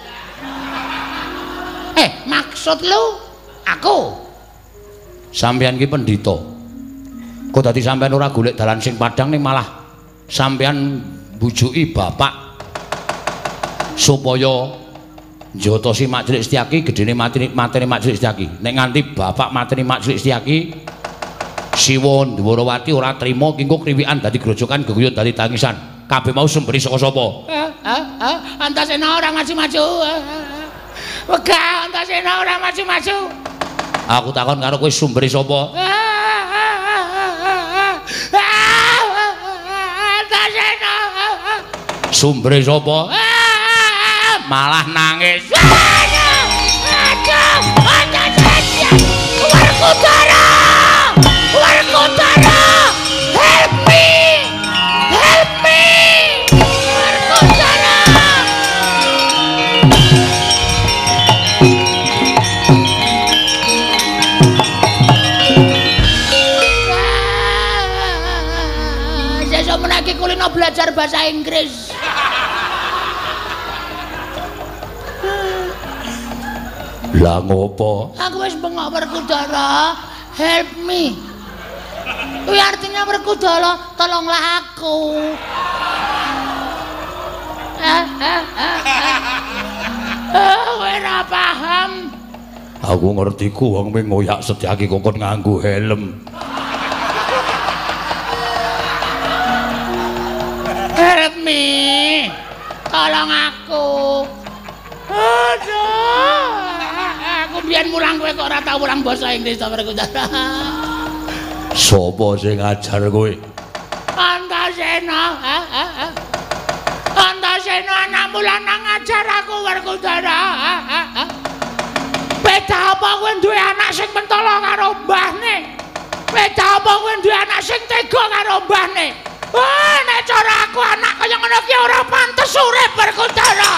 Maksud lu aku? Sampeyan ki pendhita. Kok dadi sampeyan ora golek dalan sing padhang ning malah sampeyan bujuki bapak supaya Njoto si Mak Cilik Setyaki gedene matine Mak Cilik Setyaki. Nek nganti bapak matine Mak Cilik Setyaki Siwa Ndwarawati ora trima kingko kriwikan dadi grojokan geguyut dadi tangisan. Kabeh mau semberi saka sapa? Antasena ora maju-maju. Wegah Antasena ora maju-maju. Aku takon karo kowe sumbere sapa? Antasena. Sumbere sapa? Malah nangis. Werkudara! Werkudara! Help me! Help me! Werkudara! Sesuk menaki kulino belajar bahasa Inggris. Lah ngopo? Aku wis bengok Werkudara, help me. Kuwi artinya Werkudara, tolonglah aku. Kowe ora paham. Aku ngerti ku wong ming ngoyak Setyaki kok nganggo helm. Help me. Tolong aku. Aduh. Aku biyen mulang kowe kok ora tau mulang basa Inggris ta Werkudara. Sopo sing ngajar kowe? Antasena. Antasena anakmu lanang ngajar aku Werkudara. Beda apa kowe duwe anak sing mentala karo mbahne? Beda apa kowe duwe anak sing tega karo mbahne? Nek cara aku anak kaya ngono ki ora pantes urip Werkudara.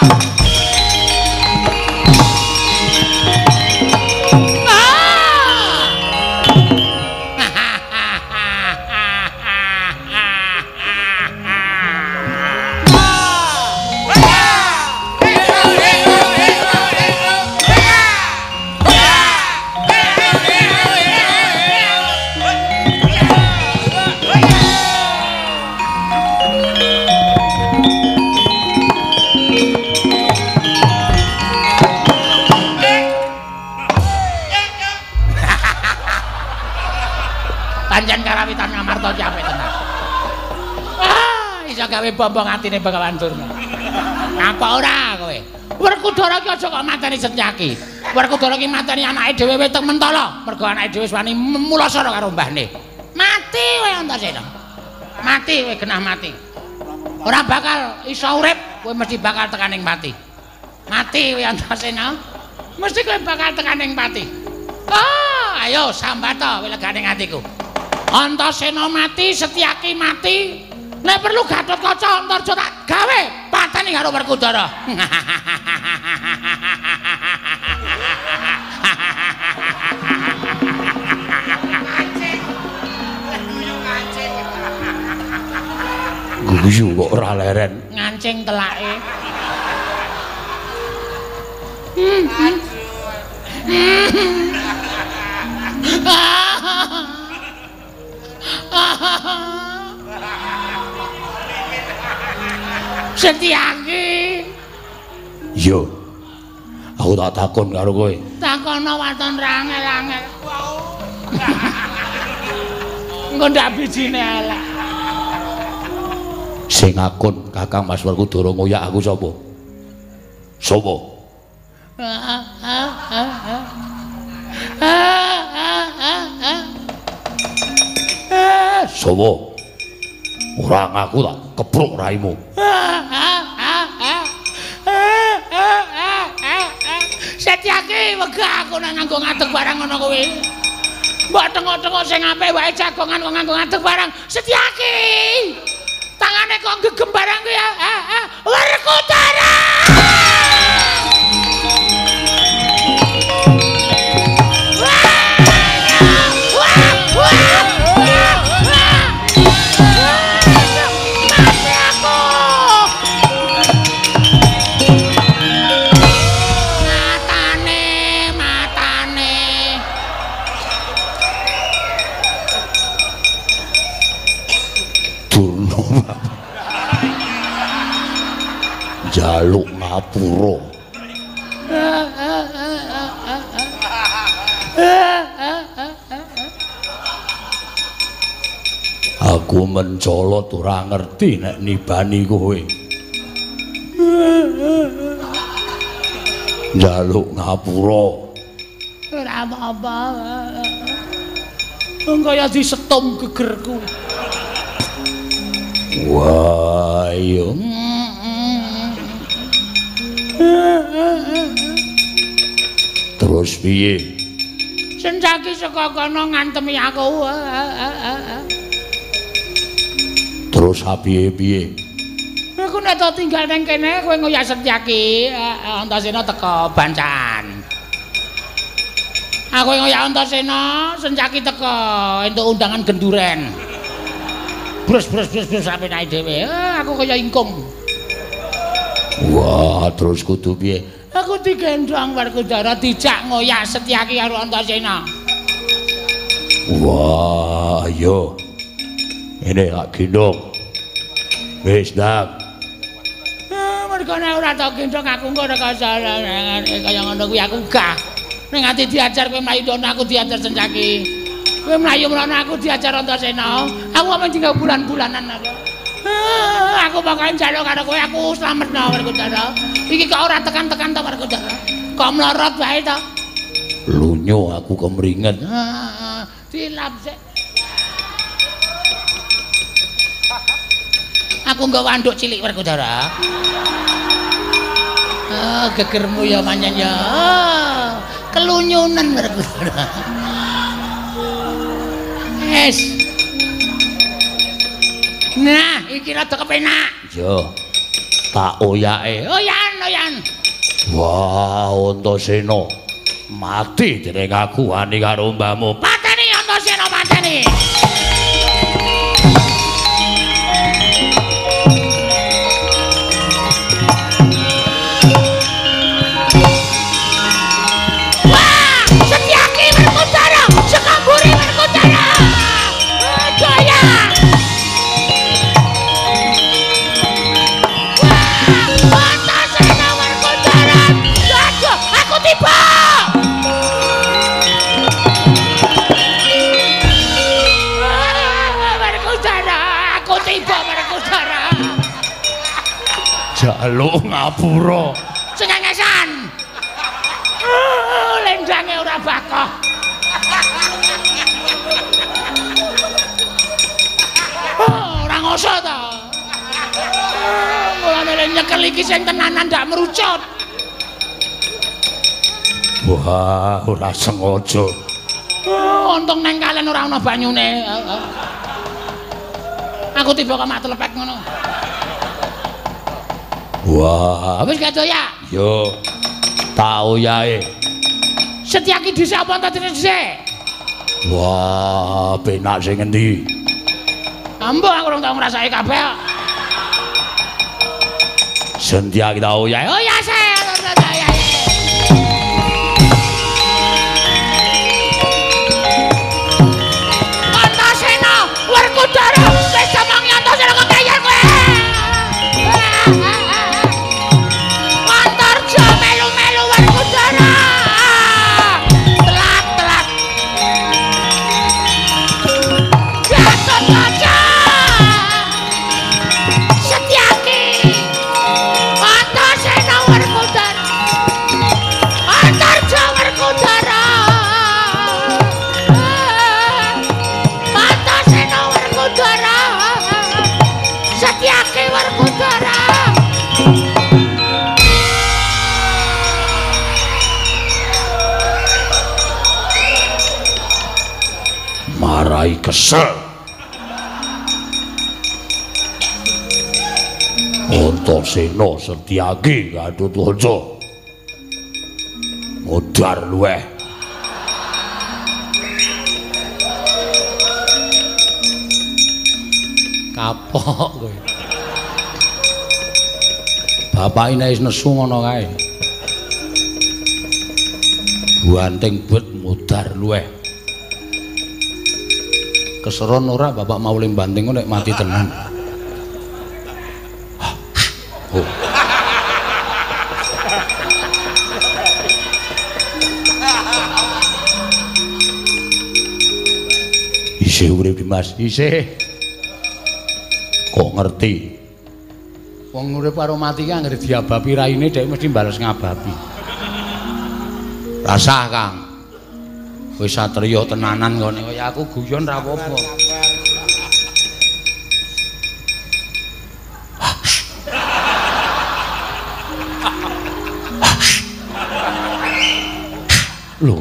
Pancen karawitan Ngamarta capek tenan. Iso gawe bombong atine Begawan Durna. Apa ora kowe? Werkudara ki aja kok mateni Setyaki. Werkudara ki mateni anake dhewe weteng mentala, mergo anake dhewe wis wani mulasara karo mbahne. Mati kowe Antasena. Mati kowe genah mati. Ora bakal iso urip, kowe mesti bakal tekaning mati. Mati kowe Antasena. Mesti kowe bakal tekaning mati. Ayo sambata kowe leganing atiku. Antasena mati, Setyaki mati. Nek perlu Gatotkaca Antarja tak gawe pateni karo Werkudara. Guyu kok ora leren. Ngancing telake. Setyaki. Yo. Aku tak takon karo kowe. Takono waton rangel-angel. Engko ndak bijine elek. Sing ngakon Kakang Mas Werkudara ngoyak aku sapa? Sapa? Sapa? Ora ngaku tak kepruk raimu. Setyaki wegah aku nek nganggo ngadeg barang ngono kuwi. Mbok tengok-tengok sing apik wae jagongan kok nganggo ngadeg barang. Setyaki. Tangane kok gegem barang kuwi ya. Werkudara. Jaluk ngapura. Aku mencolot ora ngerti nek nibani kowe. Njaluk ngapura. Ora apa-apa. Kaya disetum gegerku. Wah, iya. Terus piye? Sencaki saka kono ngantemi aku. Terus piye-piye? Aku nek to tinggal nang kene kowe ngoyak Setyaki, Antasena teko Bancan. Aku ngoyak Antasena, Sencaki teko entuk undangan genduren. Brus sampe naik dhewe. Aku kaya ingkung. Wah, terus kudu piye? Aku digendong Werkudara dijak ngoyak Setyaki karo Antasena. Wah, yo. Ini tak gendong. Wis, Dak. Mergane ora tau gendong aku engko ora kaya ngono kuwi aku gah. Ning ati diajar kowe mlayu dono aku diajar Sencaki. Kowe mlayu mrono aku diajar Antasena. Aku apa tinggal bulan-bulanan aku. Aku bakal njaluk karo kowe aku slametno Werkudara. Iki kok ora tekan-tekan to Werkudara. Kok mlorot wae to. Lunyo aku kemringet. Dilap sik. Aku nggawa anduk cilik Werkudara. Gegermu ya manyen ya. Kelunyunan Werkudara. Yes. Nah, iki rada kepenak. Yo. Tak oyake. Oyan. Wah, Antasena. Mati dening aku wani karo mbahmu. Pateni Antasena pateni. Jaluk ngapura. Sengengesan. Lendange ora bakoh. Ora ngoso to. Mulane nyekel iki sing tenanan ndak merucut. Wah, ora sengaja. Untung nang kalen ora ana banyune. Aku tiba kok mak telepek ngono. Wah, wis kadoya. Yo. Tak oyahe. Setyaki dhisik apa Antasena dhisik? Wah, penak sing endi? Ambo aku ora tau ngrasake kabeh kok. Setyaki tak oyahe. Oh ya saya. Antasena, Werkudara, wis samang Antasena kok kaya kowe. Marai kesel. Antasena Setyaki Gatotkaca. Modar luweh. Kapok kowe. Bapak ini wis nesu ngono kae. Buanting bet modar luweh. Keseron ora bapak mau limbanting nek mati tenan. Oh. Isih urip Dimas. Isih. Kok ngerti? Wong urip karo mati ki anggere diabapi raine dhek mesti bales ngabapi. Rasah, Kang. Wis satriya tenanan ngene kaya aku guyon ra apa-apa. Lho.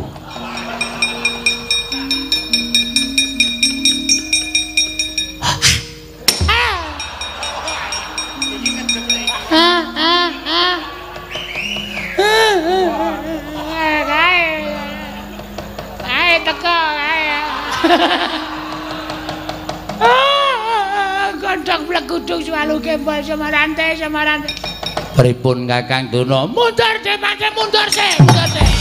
Gondhong blekudung swalu kembal semarante. Pripun Kakang Dono? Mundur sih, mundur sih.